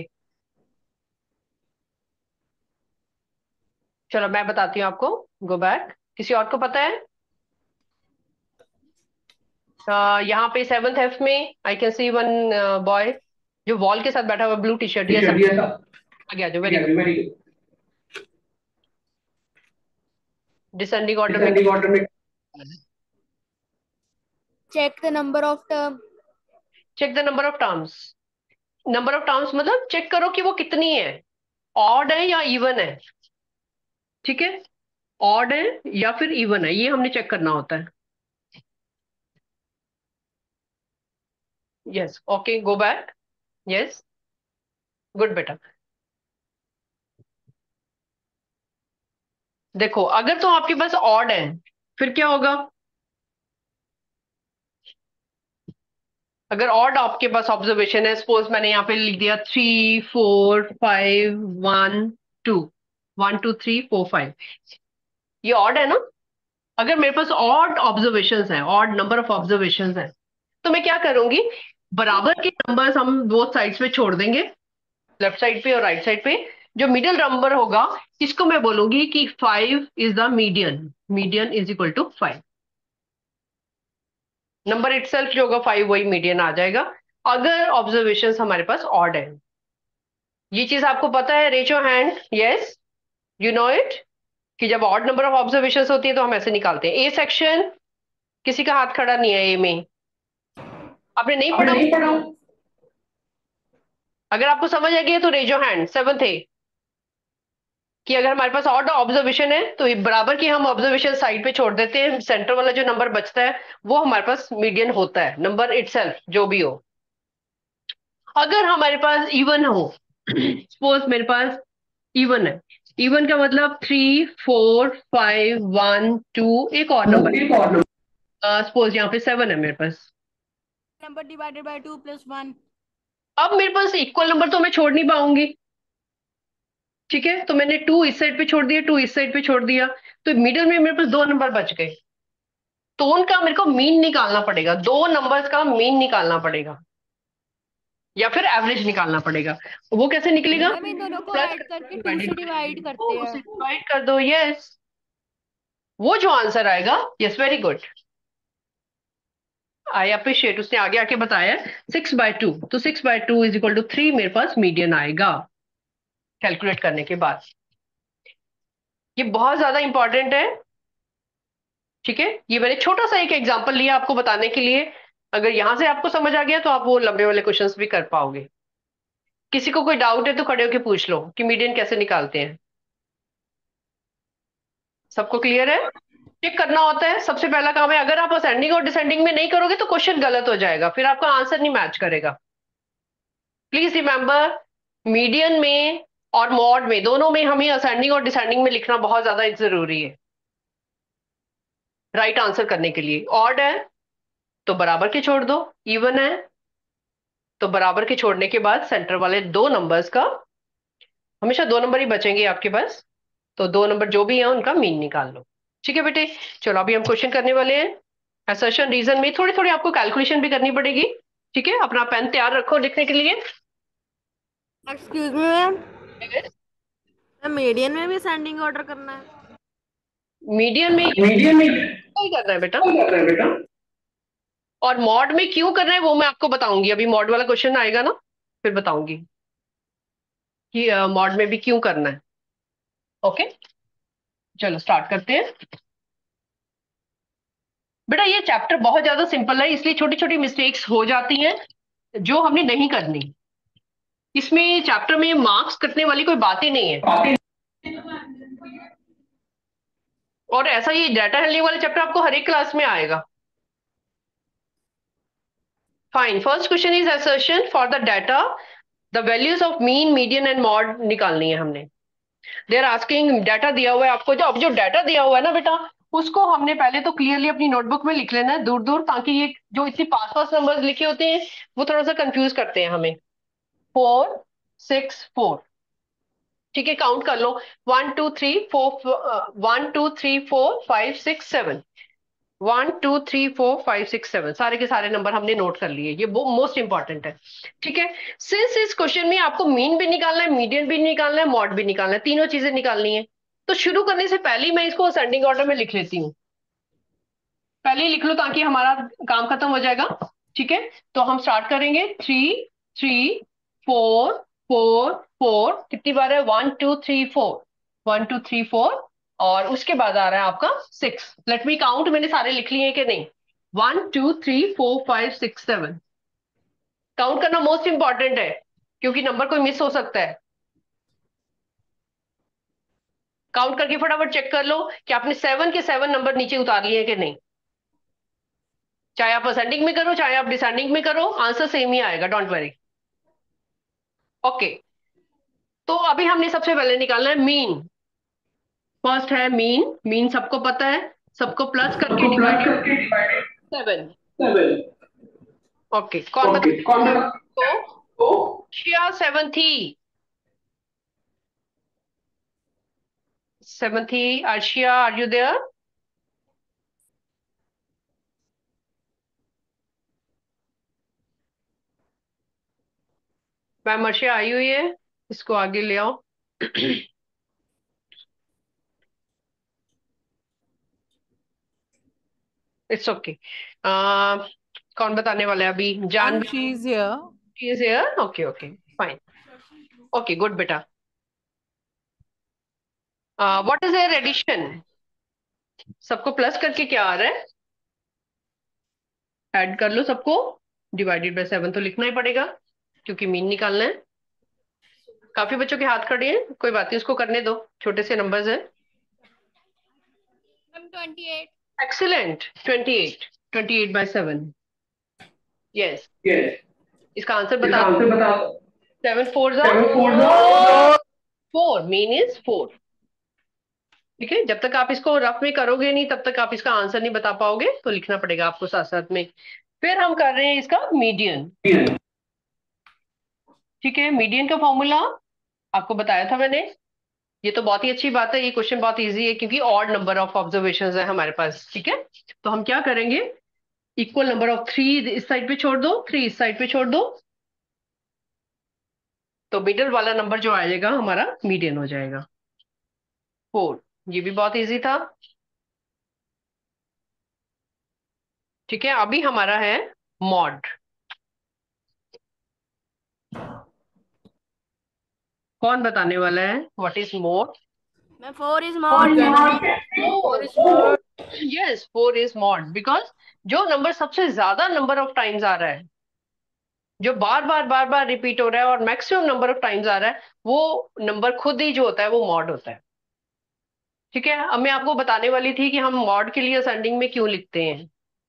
चलो मैं बताती हूँ आपको, गो बैक। किसी और को पता है? यहाँ पे 7th F में I can see one boy जो वॉल के साथ बैठा हुआ, ब्लू टी शर्ट, ये सब आगे आ जाओ, वेरी गुड। डिसेंडिंग ऑर्डर में Check the number of term. Check the number of terms. Number of terms मतलब चेक करो कि वो कितनी है, ऑड है या इवन है, ठीक है। ऑड है या फिर इवन है, ये हमने चेक करना होता है। Yes, okay, go back, yes, good बेटा। देखो अगर तो आपके पास ऑड है फिर क्या होगा? अगर ऑड आपके पास ऑब्जर्वेशन है, सपोज मैंने यहाँ पे लिख दिया 3 4 5 1 2, 1 2 3 4 5, ये ऑड है ना। अगर मेरे पास ऑड ऑब्जर्वेशंस हैं, ऑड नंबर ऑफ ऑब्जर्वेशंस हैं, तो मैं क्या करूंगी, बराबर के नंबर्स हम बोथ साइड्स पे छोड़ देंगे, लेफ्ट साइड पे और राइट साइड पे। जो मिडिल नंबर होगा इसको मैं बोलूंगी कि 5 is the median, median is equal to 5। Number itself जो होगा 5 वही मीडियन आ जाएगा अगर ऑब्जर्वेशंस हमारे पास ऑड है। ये चीज आपको पता है? Raise your hand, yes you know it, कि जब ऑड नंबर ऑफ ऑब्जर्वेशंस होती है तो हम ऐसे निकालते हैं। ए सेक्शन, किसी का हाथ खड़ा नहीं है ए में, आपने नहीं पढ़ा? अगर आपको समझ आ गया तो raise your hand. 7th A, कि अगर हमारे पास ऑड ऑब्जर्वेशन है तो ये बराबर की हम ऑब्जर्वेशन साइड पे छोड़ देते हैं, सेंटर वाला जो नंबर बचता है वो हमारे पास मीडियन होता है, नंबर इटसेल्फ जो भी हो। अगर हमारे पास इवन हो, सपोज मेरे पास इवन है, इवन का मतलब 3 4 5 1 2, एक और नंबर, सपोज यहाँ पे 7 है मेरे पास। Number divided by 2 plus 1. अब मेरे पास इक्वल नंबर तो मैं छोड़ नहीं पाऊंगी, ठीक है। तो मैंने 2 इस साइड पे छोड़ दिया, 2 इस साइड पे छोड़ दिया, तो मिडल में मेरे पास 2 नंबर बच गए। तो उनका मेरे को मीन निकालना पड़ेगा, दो नंबर्स का मीन निकालना पड़ेगा या फिर एवरेज निकालना पड़ेगा। वो कैसे निकलेगा? मैम इन दोनों को प्लस ऐड करके करके 2 डिवाइडेड से बाय डिवाइड टू, करते हैं। उसे डिवाइड कर दो। यस, वो जो आंसर आएगा। Yes, very good, I appreciate. उसने आगे आके बताया 6/2, तो 6/2 इज इक्वल टू 3 मेरे पास मीडियन आएगा कैलकुलेट करने के बाद। ये बहुत ज्यादा इंपॉर्टेंट है। ठीक है, ये मैंने छोटा सा एक एग्जांपल लिया आपको बताने के लिए। अगर यहां से आपको समझ आ गया तो आप वो लंबे वाले क्वेश्चंस भी कर पाओगे। किसी को कोई डाउट है तो खड़े होके पूछ लो कि मीडियन कैसे निकालते हैं। सबको क्लियर है? चेक करना होता है, सबसे पहला काम है। अगर आप असेंडिंग और डिसेंडिंग में नहीं करोगे तो क्वेश्चन गलत हो जाएगा, फिर आपका आंसर नहीं मैच करेगा। प्लीज रिमेंबर, मीडियन में और मॉड में, दोनों में हमें असेंडिंग और डिसेंडिंग में लिखना बहुत ज्यादा जरूरी है राइट आंसर करने के लिए। ऑड है तो बराबर के छोड़ दो, इवन है तो बराबर के छोड़ने के बाद सेंटर वाले दो नंबर्स का, हमेशा दो नंबर ही बचेंगे आपके पास, तो दो नंबर जो भी है उनका मीन निकाल लो। ठीक है बेटे, चलो अभी हम क्वेश्चन करने वाले हैं। असर्शन रीजन में थोड़ी थोड़ी आपको कैलकुलेशन भी करनी पड़ेगी। ठीक है, अपना पेन तैयार रखो लिखने के लिए। एक्सक्यूज मी मैम, मीडियन में भी सेंडिंग ऑर्डर करना है? मीडियन में मीडियम में क्या करना है बेटा, क्या कर रहे हैं बेटा? और मॉड में क्यों करना है वो मैं आपको बताऊंगी। अभी मॉड वाला क्वेश्चन आएगा ना, फिर बताऊंगी कि मॉड में भी क्यों करना है। ओके, चलो स्टार्ट करते हैं। बेटा ये चैप्टर बहुत ज्यादा सिंपल है, इसलिए छोटी छोटी मिस्टेक्स हो जाती हैं जो हमने नहीं करनी। इसमें चैप्टर में मार्क्स कटने वाली कोई बात ही नहीं है। और ऐसा ये डाटा हैंडलिंग वाला चैप्टर आपको हर एक क्लास में आएगा। Fine, first question is assertion for the data the values of mean median and mode निकालनी है हमने। दे आर आस्किंग, डाटा दिया हुआ है आपको, जो अब जो डाटा दिया हुआ है ना बेटा, उसको हमने पहले तो क्लियरली अपनी नोटबुक में लिख लेना है दूर दूर, ताकि ये जो इतनी पास पास नंबर्स लिखे होते हैं वो थोड़ा सा कंफ्यूज करते हैं हमें। 4 6 4, ठीक है, काउंट कर लो। 1 2 3 4 1 2 3 4 5 6 7, 1 2 3 4 5 6 7, सारे के सारे नंबर हमने नोट कर लिए। ये वो मोस्ट इंपॉर्टेंट है। ठीक है, सिंस इस क्वेश्चन में आपको मीन भी निकालना है, मीडियन भी निकालना है, मॉड भी निकालना है, तीनों चीजें निकालनी है, तो शुरू करने से पहले ही मैं इसको असेंडिंग ऑर्डर में लिख लेती हूँ। पहले ही लिख लो ताकि हमारा काम खत्म हो जाएगा। ठीक है, तो हम स्टार्ट करेंगे। 3 3 4 4 4, कितनी बार है? 1 2 3 4, 1 2 3 4, और उसके बाद आ रहा है आपका 6। लेट मी काउंट, मैंने सारे लिख लिए हैं कि नहीं? 1 2 3 4 5 6 7, काउंट करना मोस्ट इंपॉर्टेंट है क्योंकि नंबर कोई मिस हो सकता है। काउंट करके फटाफट चेक कर लो कि आपने 7 के 7 नंबर नीचे उतार लिए हैं कि नहीं। चाहे आप असेंडिंग में करो चाहे आप डिसेंडिंग में करो, आंसर सेम ही आएगा, डोंट वरी। ओके, तो अभी हमने सबसे पहले निकालना है मीन। फर्स्ट है मीन, मीन सबको पता है, सबको प्लस करके सबको प्लस डिवाइडेड करके डिवाइडेड 7। 7। ओके, कौन बता? ओके, कौन बता? तो तो 7 थी, 7 थी। Arshiya, are you there? Ma'am Arshiya आई हुई है, इसको आगे ले आओ। It's okay. कौन बताने वाला है अभी? जान And she is here. Is here, okay okay fine, okay good बेटा। What is their addition? सबको प्लस करके क्या आ रहा है? ऐड कर लो सबको, डिवाइडेड बाय 7 तो लिखना ही पड़ेगा क्योंकि मीन निकालना है। काफी बच्चों के हाथ खड़े हैं, कोई बात नहीं, उसको करने दो, छोटे से नंबर्स हैं। मैम 28। Excellent, 28, 28/7, yes. यस, इसका आंसर इसका बता। आंसर बता। 7 4 7 4 4, मीन इज 4। ठीक है, जब तक आप इसको रफ में करोगे नहीं तब तक आप इसका आंसर नहीं बता पाओगे, तो लिखना पड़ेगा आपको साथ साथ में। फिर हम कर रहे हैं इसका मीडियन। 4। ठीक है, मीडियन का फॉर्मूला आपको बताया था मैंने, ये तो बहुत ही अच्छी बात है, ये क्वेश्चन बहुत इजी है क्योंकि ऑड नंबर ऑफ ऑब्जर्वेशंस है हमारे पास। ठीक है, तो हम क्या करेंगे, इक्वल नंबर ऑफ 3 इस साइड पे छोड़ दो, 3 इस साइड पे छोड़ दो, तो मिडिल वाला नंबर जो आएगा हमारा मीडियन हो जाएगा 4। ये भी बहुत इजी था। ठीक है, अभी हमारा है मॉड। कौन बताने वाला है व्हाट इज मॉड? मैं 4 is Four mod. is mod. Yes, 4 is mode because जो नंबर सबसे ज्यादा नंबर ऑफ टाइम्स आ रहा है, जो बार बार रिपीट हो रहा है और मैक्सिमम नंबर ऑफ टाइम्स आ रहा है, वो नंबर खुद ही जो होता है वो मॉड होता है। ठीक है, अब मैं आपको बताने वाली थी कि हम मॉड के लिए असेंडिंग में क्यों लिखते हैं।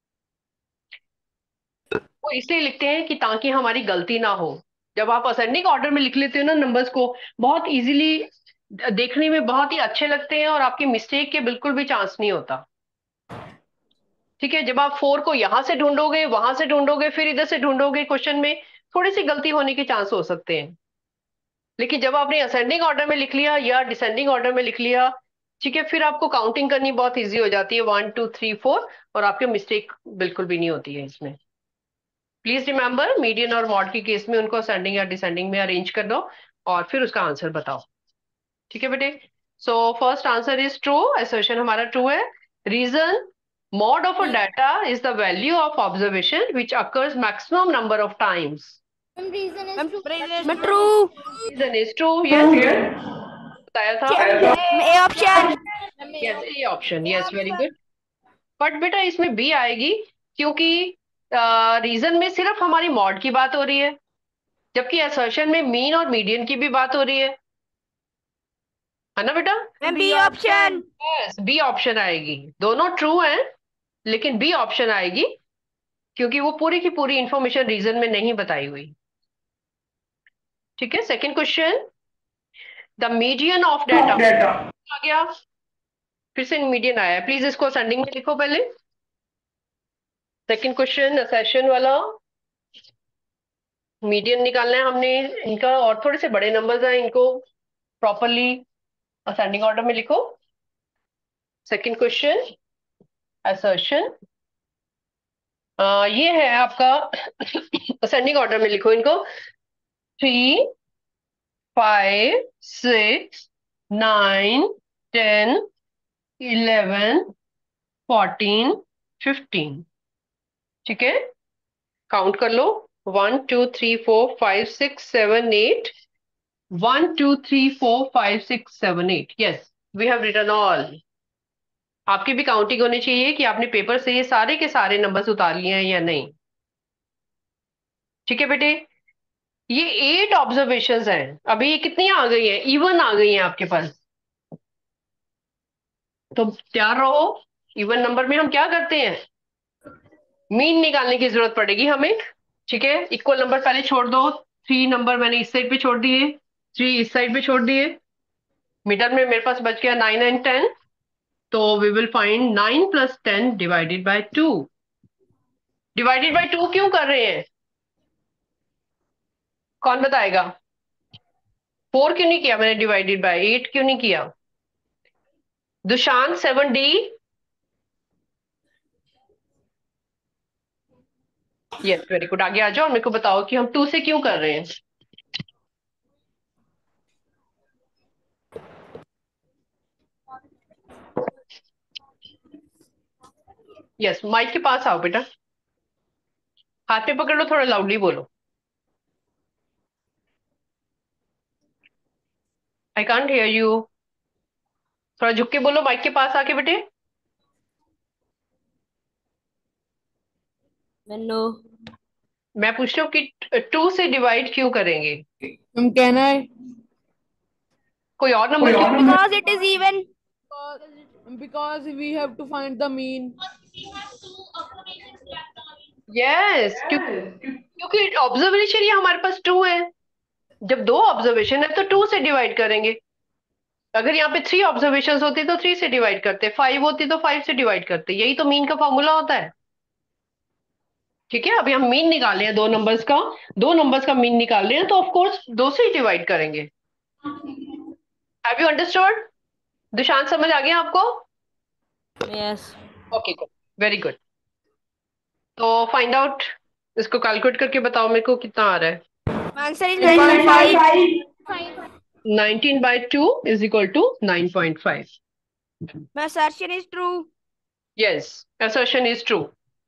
वो इसलिए लिखते हैं कि ताकि हमारी गलती ना हो। जब आप असेंडिंग ऑर्डर में लिख लेते हो ना नंबर्स को, बहुत इजीली देखने में बहुत ही अच्छे लगते हैं और आपकी मिस्टेक के बिल्कुल भी चांस नहीं होता। ठीक है, जब आप 4 को यहां से ढूंढोगे, वहां से ढूंढोगे, फिर इधर से ढूंढोगे, क्वेश्चन में थोड़ी सी गलती होने के चांस हो सकते हैं। लेकिन जब आपने असेंडिंग ऑर्डर में लिख लिया या डिसेंडिंग ऑर्डर में लिख लिया, ठीक है, फिर आपको काउंटिंग करनी बहुत इजी हो जाती है, 1 2 3 4, और आपकी मिस्टेक बिल्कुल भी नहीं होती है इसमें। प्लीज रिमेंबर, मीडियन और मॉड के केस में उनको असेंडिंग या डिसेंडिंग में अरेंज कर दो और फिर उसका आंसर बताओ। ठीक है बेटे, so first answer is true, assertion हमारा ट्रू है। Reason, mod of a data is the value of observation which occurs maximum number of times. Ma'am, reason is true. मैं true. Reason is true, yes, Yes. बताया था। A option. Yes, A option, yes, very good. But बेटा इसमें B आएगी क्योंकि reason में सिर्फ हमारी मॉड की बात हो रही है, जबकि असर्शन में मीन और मीडियन की भी बात हो रही है ना बेटा? मैं B option. यस, बी ऑप्शन आएगी। दोनों ट्रू हैं लेकिन बी ऑप्शन आएगी क्योंकि वो पूरी की पूरी इंफॉर्मेशन रीजन में नहीं बताई हुई। ठीक है, second question, the median of data Data. आ गया, फिर से मीडियन आया है, प्लीज इसको असेंडिंग में लिखो पहले। सेकंड क्वेश्चन असेशन वाला, मीडियन निकालना है हमने इनका, और थोड़े से बड़े नंबर्स हैं, इनको प्रॉपरली असेंडिंग ऑर्डर में लिखो। सेकंड क्वेश्चन असर्शन, ये है आपका असेंडिंग ऑर्डर में लिखो इनको, 3 5 6 9 10 11 14 15। ठीक है, काउंट कर लो, 1 2 3 4 5 6 7 8, 1 2 3 4 5 6 7 8। Yes, we have written all. आपकी भी काउंटिंग होनी चाहिए कि आपने पेपर से ये सारे के सारे नंबर्स उतार लिए हैं या नहीं। ठीक है बेटे, ये 8 ऑब्जर्वेशंस हैं, अभी ये कितनी आ गई है, इवन आ गई हैं आपके पास, तो तैयार रहो। इवन नंबर में हम क्या करते हैं, मीन निकालने की जरूरत पड़ेगी हमें। ठीक है, इक्वल नंबर पहले छोड़ दो, 3 नंबर मैंने इस साइड पे छोड़ दिए, 3 इस साइड पे छोड़ दिए, मिडल में मेरे पास बच गया 9 एंड 10, तो we will find 9 + 10 divided by 2। Divided by 2 क्यों कर रहे हैं, कौन बताएगा? 4 क्यों नहीं किया मैंने डिवाइडेड बाय, 8 क्यों नहीं किया? Dushant 7D, yes very good, आगे आ जाओ और मेरे को बताओ कि हम 2 से क्यों कर रहे हैं। यस, माइक के पास आओ बेटा, हाथ पे पकड़ लो, थोड़ा लाउडली बोलो। आई कांट हियर यू, थोड़ा झुक के बोलो माइक के पास आके बेटे। No. मैं पूछ रही हूँ कि 2 से डिवाइड क्यों करेंगे, Can I? कोई और नंबर कोई और क्यों? Number? Because it is even. Because we have to find the mean. Yes, क्योंकि ऑब्जर्वेशन ये हमारे पास 2 है, जब 2 ऑब्जर्वेशन है तो 2 से डिवाइड करेंगे। अगर यहाँ पे 3 ऑब्जर्वेशन होती तो 3 से डिवाइड करते, 5 होती तो 5 से डिवाइड करते, यही तो मीन का फॉर्मूला होता है। ठीक है, अभी हम मीन निकाले हैं 2 नंबर्स का, 2 नंबर्स का मीन निकाल रहे हैं तो ऑफ कोर्स 2 से ही डिवाइड करेंगे। Have have you understood? Dushant समझ आ गया आपको? Yes. Okay good, very good. तो फाइंड आउट, इसको कैलकुलेट करके बताओ मेरे को कितना आ रहा है। Answer is 9.5. 5. 19/2 is equal to 9.5. My assertion is true. Yes, assertion is true.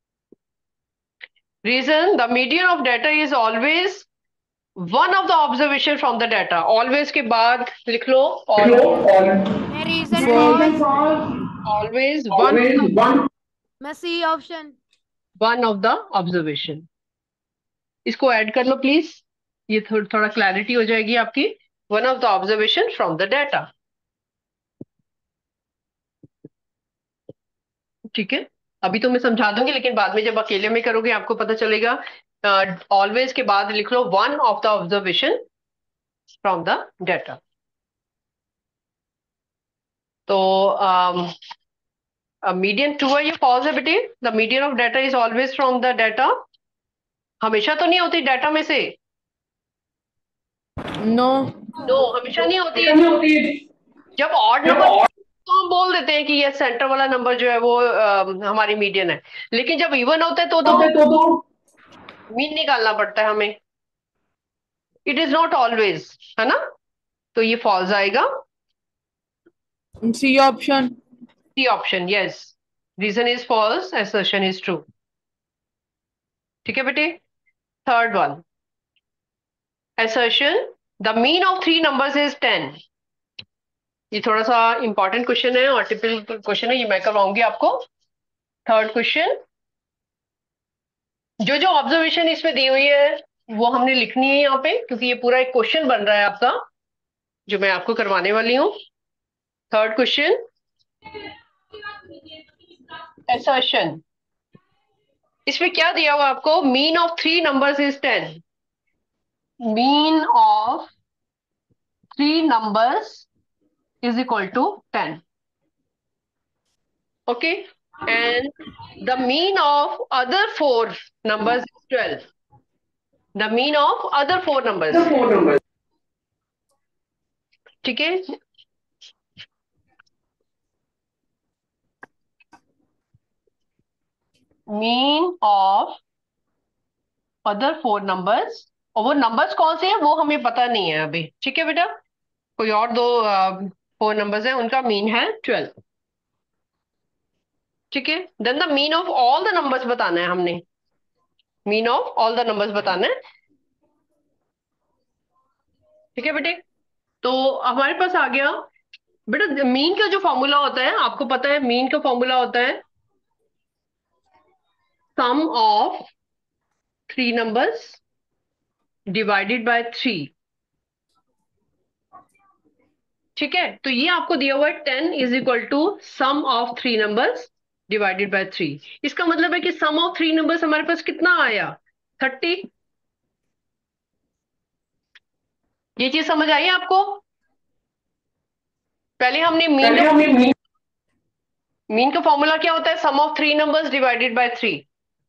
Reason, the median of data is always one of the observation from the data. Always के बाद लिख लो, My reason was always मैं C option. one of the observation. इसको add कर लो please, ये थोड़ा क्लैरिटी हो जाएगी आपकी। One of the observation from the data. ठीक है, अभी तो मैं समझा दूंगी, लेकिन बाद में जब अकेले में करोगे आपको पता चलेगा। ऑलवेज के बाद लिख लो one of the observation from the data. तो मीडियन ट्रू है ये फॉल्स है बेटे? The median of data is always from the data. हमेशा तो नहीं होती डाटा में से। नो नो, हमेशा नहीं होती है। जब ऑड नंबर तो हम बोल देते हैं कि ये सेंटर वाला नंबर जो है वो हमारी मीडियन है, लेकिन जब इवन होता है तो मीन निकालना पड़ता है हमें। इट इज नॉट ऑलवेज, है ना? तो ये फॉल्स आएगा। C option. C option, yes. Reason is false, assertion is true. ठीक है बेटे। Third one, assertion the mean of three numbers is 10. ये थोड़ा सा इंपॉर्टेंट क्वेश्चन है और टिपिकल क्वेश्चन है, ये मैं करवाऊंगी आपको। थर्ड क्वेश्चन, जो जो ऑब्जर्वेशन इसमें दी हुई है वो हमने लिखनी है यहाँ पे, क्योंकि ये पूरा एक क्वेश्चन बन रहा है आपका जो मैं आपको करवाने वाली हूँ। थर्ड क्वेश्चन, assertion, इसमें क्या दिया हुआ आपको? Mean of three numbers is 10. Mean of three numbers is equal to 10. Okay, and the mean of other four numbers is 12. The mean of other four numbers. ठीक है, mean of other four numbers, और वो numbers कौन से हैं वो हमें पता नहीं है अभी। ठीक है बेटा, कोई और दो फोर नंबर्स हैं, उनका मीन है 12। ठीक है, then the mean of all the numbers बताना है हमने। Mean of all the numbers बताना है। ठीक है बेटे, तो हमारे पास आ गया बेटा मीन का जो फॉर्मूला होता है, आपको पता है मीन का फॉर्मूला होता है sum of three numbers divided by 3। ठीक है, तो ये आपको दिया हुआ है 10 is equal to sum of three numbers divided by 3। इसका मतलब है कि सम ऑफ थ्री नंबर्स हमारे पास कितना आया? 30। ये चीज समझ आई आपको? पहले हमने मीन का फॉर्मूला क्या होता है? Sum of three numbers divided by 3।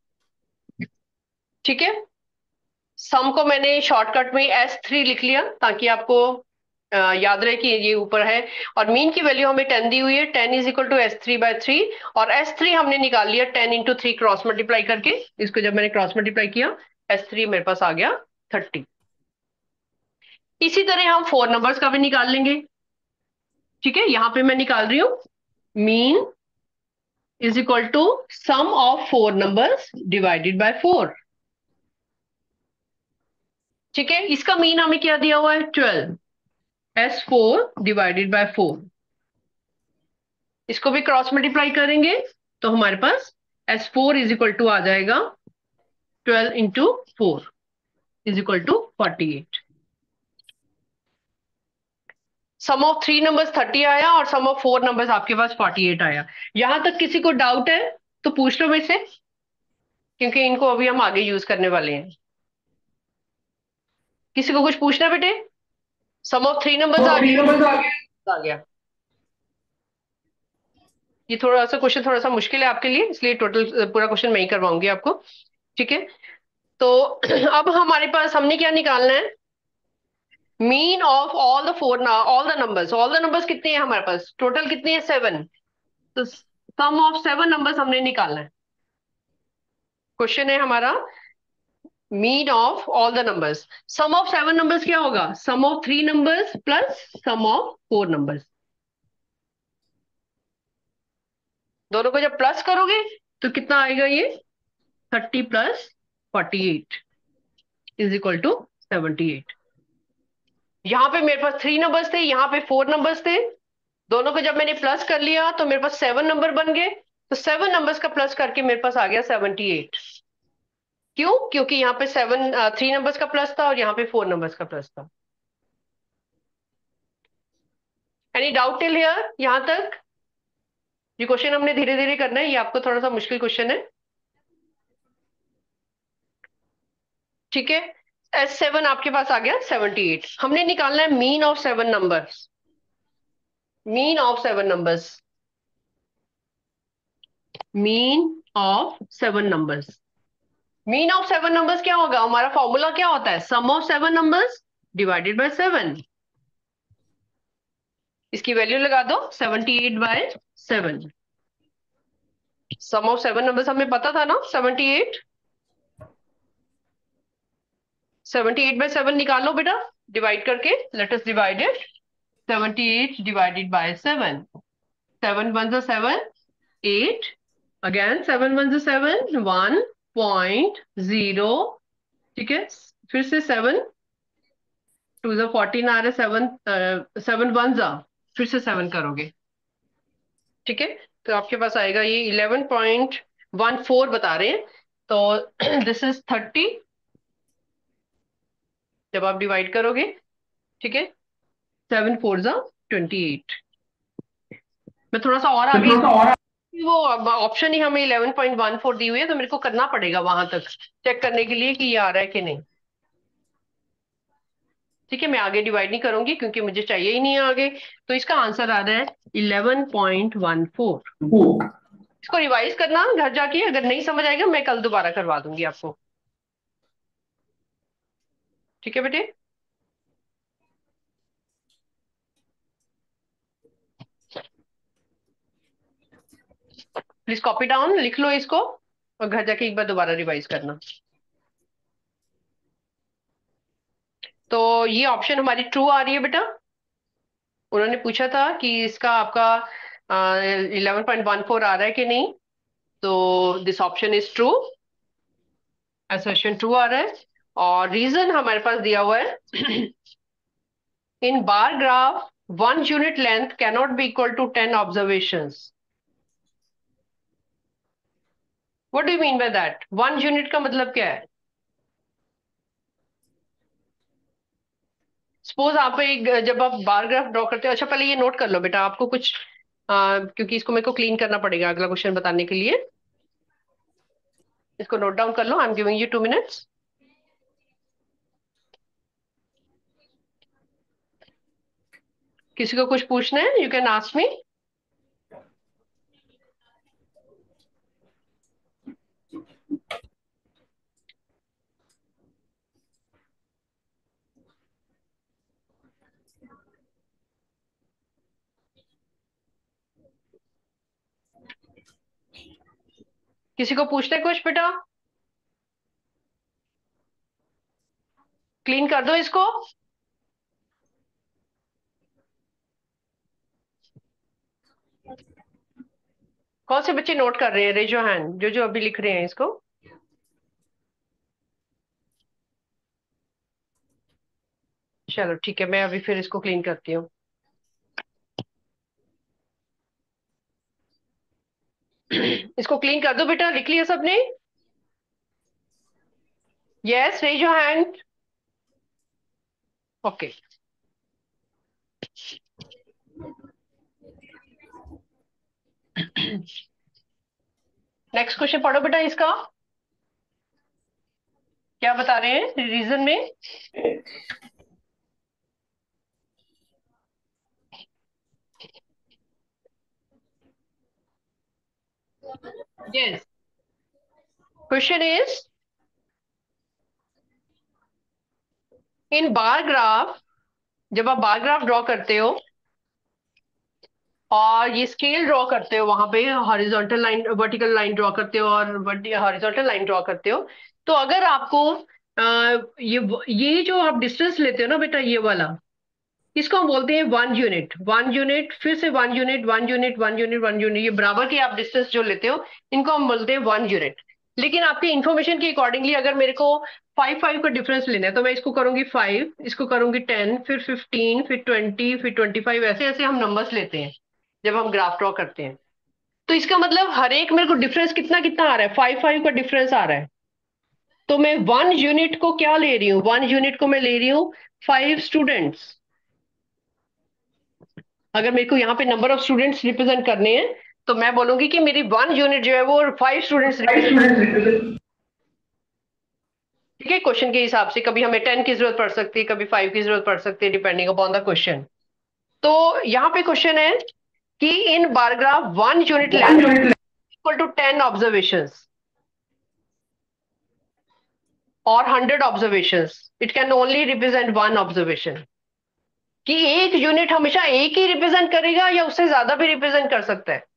ठीक है, सम को मैंने शॉर्टकट में S3 लिख लिया ताकि आपको याद रहे कि ये ऊपर है, और मीन की वैल्यू हमें 10 दी हुई है। 10 इज इक्वल टू S3/3, और S3 हमने निकाल लिया 10 इंटू 3 क्रॉस मल्टीप्लाई करके। इसको जब मैंने क्रॉस मल्टीप्लाई किया S3 मेरे पास आ गया 30। इसी तरह हम फोर नंबर्स का भी निकाल लेंगे। ठीक है, यहां पे मैं निकाल रही हूं mean is equal to sum of four numbers divided by 4। ठीक है, इसका मीन हमें क्या दिया हुआ है? 12। S4 divided by 4। इसको भी क्रॉस मल्टीप्लाई करेंगे तो हमारे पास S4 इज इक्वल टू आ जाएगा 12 into 4 is equal to 48। Sum of three numbers 30 आया और सम ऑफ फोर नंबर्स आपके पास 48 आया। यहां तक किसी को डाउट है तो पूछ लो मेरे से, क्योंकि इनको अभी हम आगे यूज करने वाले हैं। किसी को कुछ पूछना बेटे? सम ऑफ थ्री नंबर्स आ गया। ये थोड़ा सा क्वेश्चन थोड़ा सा मुश्किल है आपके लिए, इसलिए टोटल पूरा क्वेश्चन मैं ही करवाऊंगी आपको। ठीक है, तो अब हमारे पास हमने क्या निकालना है? Mean of all the numbers कितने हैं हमारे पास, टोटल कितने हैं 7, तो सम ऑफ 7 नंबर्स हमने निकालना है। क्वेश्चन है हमारा mean of all the numbers. Sum of 7 numbers क्या होगा, sum of 3 numbers plus sum of 4 numbers. दोनों को जब प्लस करोगे तो कितना आएगा, ये 30 प्लस 48 इज इक्वल टू 78। यहां पे मेरे पास 3 नंबर्स थे, यहाँ पे 4 नंबर्स थे, दोनों को जब मैंने प्लस कर लिया तो मेरे पास 7 नंबर बन गए। तो 7 नंबर्स का प्लस करके मेरे पास आ गया 78। क्यों, क्योंकि यहाँ पे 3 नंबर्स का प्लस था और यहाँ पे 4 नंबर्स का प्लस था। एनी डाउट टिल हियर, यहां तक? ये क्वेश्चन हमने धीरे धीरे करना है, ये आपको थोड़ा सा मुश्किल क्वेश्चन है, ठीक है। S7 आपके पास आ गया 78। हमने निकालना है mean of 7 numbers, mean of 7 numbers, mean of 7 numbers. Mean of 7 numbers क्या होगा, हमारा फॉर्मूला क्या होता है, sum of 7 numbers divided by 7। इसकी वैल्यू लगा दो 78/7। सम ऑफ 7 नंबर्स हमें पता था ना, 78। 78/7 निकालो बेटा, डिवाइड करके, let us divide it. 78 divided by 7, 7 1 7, 8, again 7 1 7, 1.0, ठीक है। फिर से 7 2 14 आ रहे, 7 1 फिर से 7 करोगे, ठीक है। तो आपके पास आएगा ये 11.14 बता रहे हैं, तो दिस इज 30 जब आप डिवाइड करोगे, ठीक है। 7 4 28। मैं थोड़ा सा और आगे, वो ऑप्शन ही हमें 11.14 दी हुई है, तो मेरे को करना पड़ेगा वहां तक चेक करने के लिए कि ये आ रहा है कि नहीं, ठीक है। मैं आगे डिवाइड नहीं करूंगी क्योंकि मुझे चाहिए ही नहीं है आगे। तो इसका आंसर आ रहा है 11.14। इसको रिवाइज करना घर जाके, अगर नहीं समझ आएगा मैं कल दोबारा करवा दूंगी आपको, ठीक है बेटे। प्लीज कॉपी डाउन, लिख लो इसको और घर जाके एक बार दोबारा रिवाइज करना। तो ये ऑप्शन हमारी ट्रू आ रही है बेटा। उन्होंने पूछा था कि इसका आपका 11.14 आ रहा है कि नहीं, तो this option is true, assertion true आ रहा है। और रीजन हमारे पास दिया हुआ है in bar graph 1 unit length cannot be equal to 10 observations. What do you mean by that, 1 unit का मतलब क्या है? सपोज आप एक, जब आप बार ग्राफ ड्रॉ करते हो, अच्छा पहले ये नोट कर लो बेटा, आपको कुछ क्योंकि इसको मेरे को क्लीन करना पड़ेगा अगला क्वेश्चन बताने के लिए। इसको नोट डाउन कर लो, I am giving you 2 minutes. किसी को कुछ पूछना है, यू कैन आस्क मी। किसी को पूछना है कुछ बेटा, क्लीन कर दो इसको। कौन से बच्चे नोट कर रहे हैं, रेज योर हैंड, जो जो अभी लिख रहे हैं इसको। चलो ठीक है, मैं अभी फिर इसको क्लीन करती हूँ। इसको क्लीन कर दो बेटा, लिख लिया सबने? Yes, raise your hand. Okay, next question पढ़ो बेटा इसका, क्या बता रहे हैं रीजन में। Yes, question is in bar graph जब आप बार ग्राफ ड्रॉ करते हो और ये स्केल ड्रॉ करते हो, वहां पे horizontal line vertical line draw करते हो और हॉरिजॉन्टल लाइन ड्रॉ करते हो, तो अगर आपको ये जो आप डिस्टेंस लेते हो ना बेटा, ये वाला, इसको हम बोलते हैं 1 यूनिट। 1 यूनिट, फिर से 1 यूनिट, 1 यूनिट, 1 यूनिट, 1 यूनिट, ये बराबर के आप डिस्टेंस जो लेते हो, इनको हम बोलते हैं 1 यूनिट। लेकिन आपकी इंफॉर्मेशन के अकॉर्डिंगली अगर मेरे को 5 5 का डिफरेंस लेना है, तो मैं इसको करूंगी 5, इसको करूंगी 10, फिर 15, फिर 20, फिर 25, ऐसे ऐसे हम नंबर्स लेते हैं जब हम ग्राफ ड्रॉ करते हैं। तो इसका मतलब हर एक मेरे को डिफरेंस कितना कितना आ रहा है, 5 5 का डिफरेंस आ रहा है। तो मैं 1 यूनिट को क्या ले रही हूँ, 1 यूनिट को मैं ले रही हूँ 5 स्टूडेंट्स। अगर मेरे को यहाँ पे नंबर ऑफ स्टूडेंट्स रिप्रेजेंट करने हैं, तो मैं बोलूंगी कि मेरी 1 यूनिट जो है वो 5 स्टूडेंट्स रिप्रेजेंट। ठीक है, क्वेश्चन के हिसाब से कभी हमें 10 की जरूरत पड़ सकती है, कभी 5 की जरूरत पड़ सकती है, डिपेंडिंग अपॉन द क्वेश्चन। तो यहाँ पे क्वेश्चन है कि in bar graph 1 unit length equal to 10 observation और 100 observation, it can only represent 1 observation. कि 1 यूनिट हमेशा एक ही रिप्रेजेंट करेगा या उससे ज्यादा भी रिप्रेजेंट कर सकता है।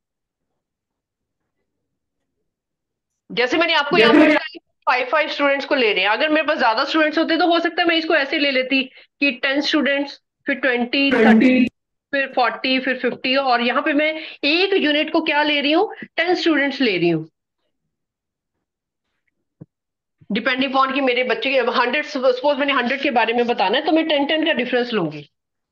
जैसे मैंने आपको यहाँ पे 5 5 स्टूडेंट्स को ले रहे हैं, अगर मेरे पास ज्यादा स्टूडेंट्स होते तो हो सकता है मैं इसको ऐसे ले लेती कि 10 स्टूडेंट्स, फिर 20, 30, फिर 40, फिर 50, और यहाँ पे मैं 1 यूनिट को क्या ले रही हूँ, 10 स्टूडेंट्स ले रही हूँ। डिपेंडिंग अपॉन कि मेरे बच्चे के 100, सपोज मैंने 100 के बारे में बताना है, तो मैं 10 10 का डिफरेंस लूंगी।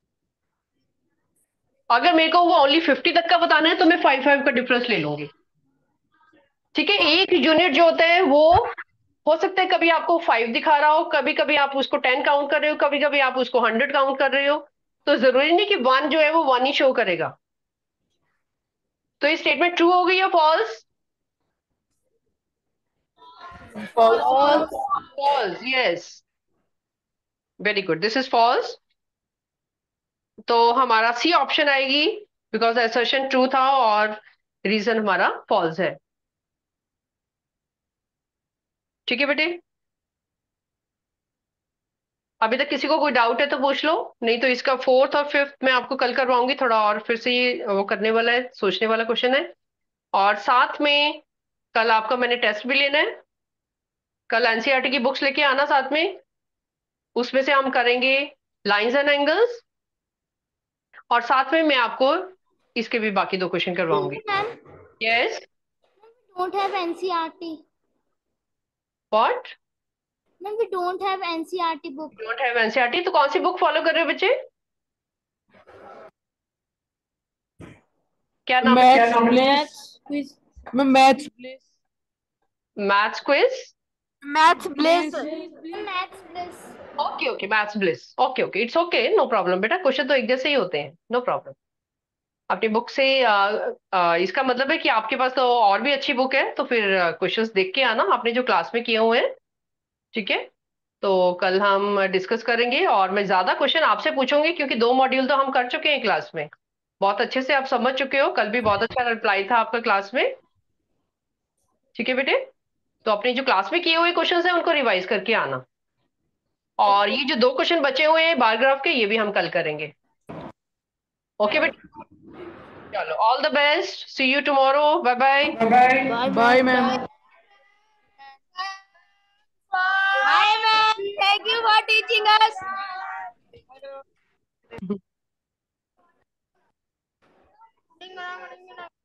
अगर मेरे को वो ओनली 50 तक का बताना है, तो मैं 5 5 का डिफरेंस ले लूंगी। ठीक है, 1 यूनिट जो होता है वो हो सकता है कभी आपको 5 दिखा रहा हो, कभी कभी आप उसको 10 काउंट कर रहे हो, कभी कभी आप उसको 100 काउंट कर रहे हो। तो जरूरी नहीं कि 1 जो है वो 1 ही शो करेगा। तो ये स्टेटमेंट ट्रू हो गई या false? False, yes, very good, this is false. तो हमारा सी ऑप्शन आएगी, बिकॉज असर्शन ट्रू था और रीजन हमारा फॉल्स है। ठीक है बेटे, अभी तक किसी को कोई डाउट है तो पूछ लो, नहीं तो इसका 4th और 5th मैं आपको कल करवाऊंगी, थोड़ा और फिर से ये वो करने वाला है, सोचने वाला क्वेश्चन है। और साथ में कल आपका मैंने टेस्ट भी लेना है। कल एनसीईआरटी की बुक्स लेके आना साथ में, उसमें से हम करेंगे लाइंस एंड एंगल्स, और साथ में मैं आपको इसके भी बाकी 2 क्वेश्चन करवाऊंगी। Ma'am, yes, don't have NCERT. What? Ma'am, we don't have NCERT book. Don't have NCERT, तो कौन सी बुक फॉलो कर रहे हो बच्चे? क्या नाम है? Maths please. Maths quiz. Maths bliss. Maths bliss. Okay okay, maths bliss, okay okay, it's okay, no problem बेटा, क्वेश्चन तो एक जैसे ही होते हैं, नो प्रॉब्लम। अपनी बुक से इसका मतलब है कि आपके पास तो और भी अच्छी बुक है, तो फिर क्वेश्चंस देख के आना आपने जो क्लास में किए हुए हैं। ठीक है, तो कल हम डिस्कस करेंगे और मैं ज्यादा क्वेश्चन आपसे पूछूंगी, क्योंकि 2 मॉड्यूल तो हम कर चुके हैं क्लास में, बहुत अच्छे से आप समझ चुके हो, कल भी बहुत अच्छा रिप्लाई था आपका क्लास में। ठीक है बेटे, तो अपने जो क्लास में किए हुए क्वेश्चंस हैं उनको रिवाइज करके आना, और ये जो 2 क्वेश्चन बचे हुए हैं बार ग्राफ के, ये भी हम कल करेंगे। ओके बेटे, चलो, all the best, see you tomorrow, bye bye. Bye ma'am. Hi, ma'am. Thank you for teaching us.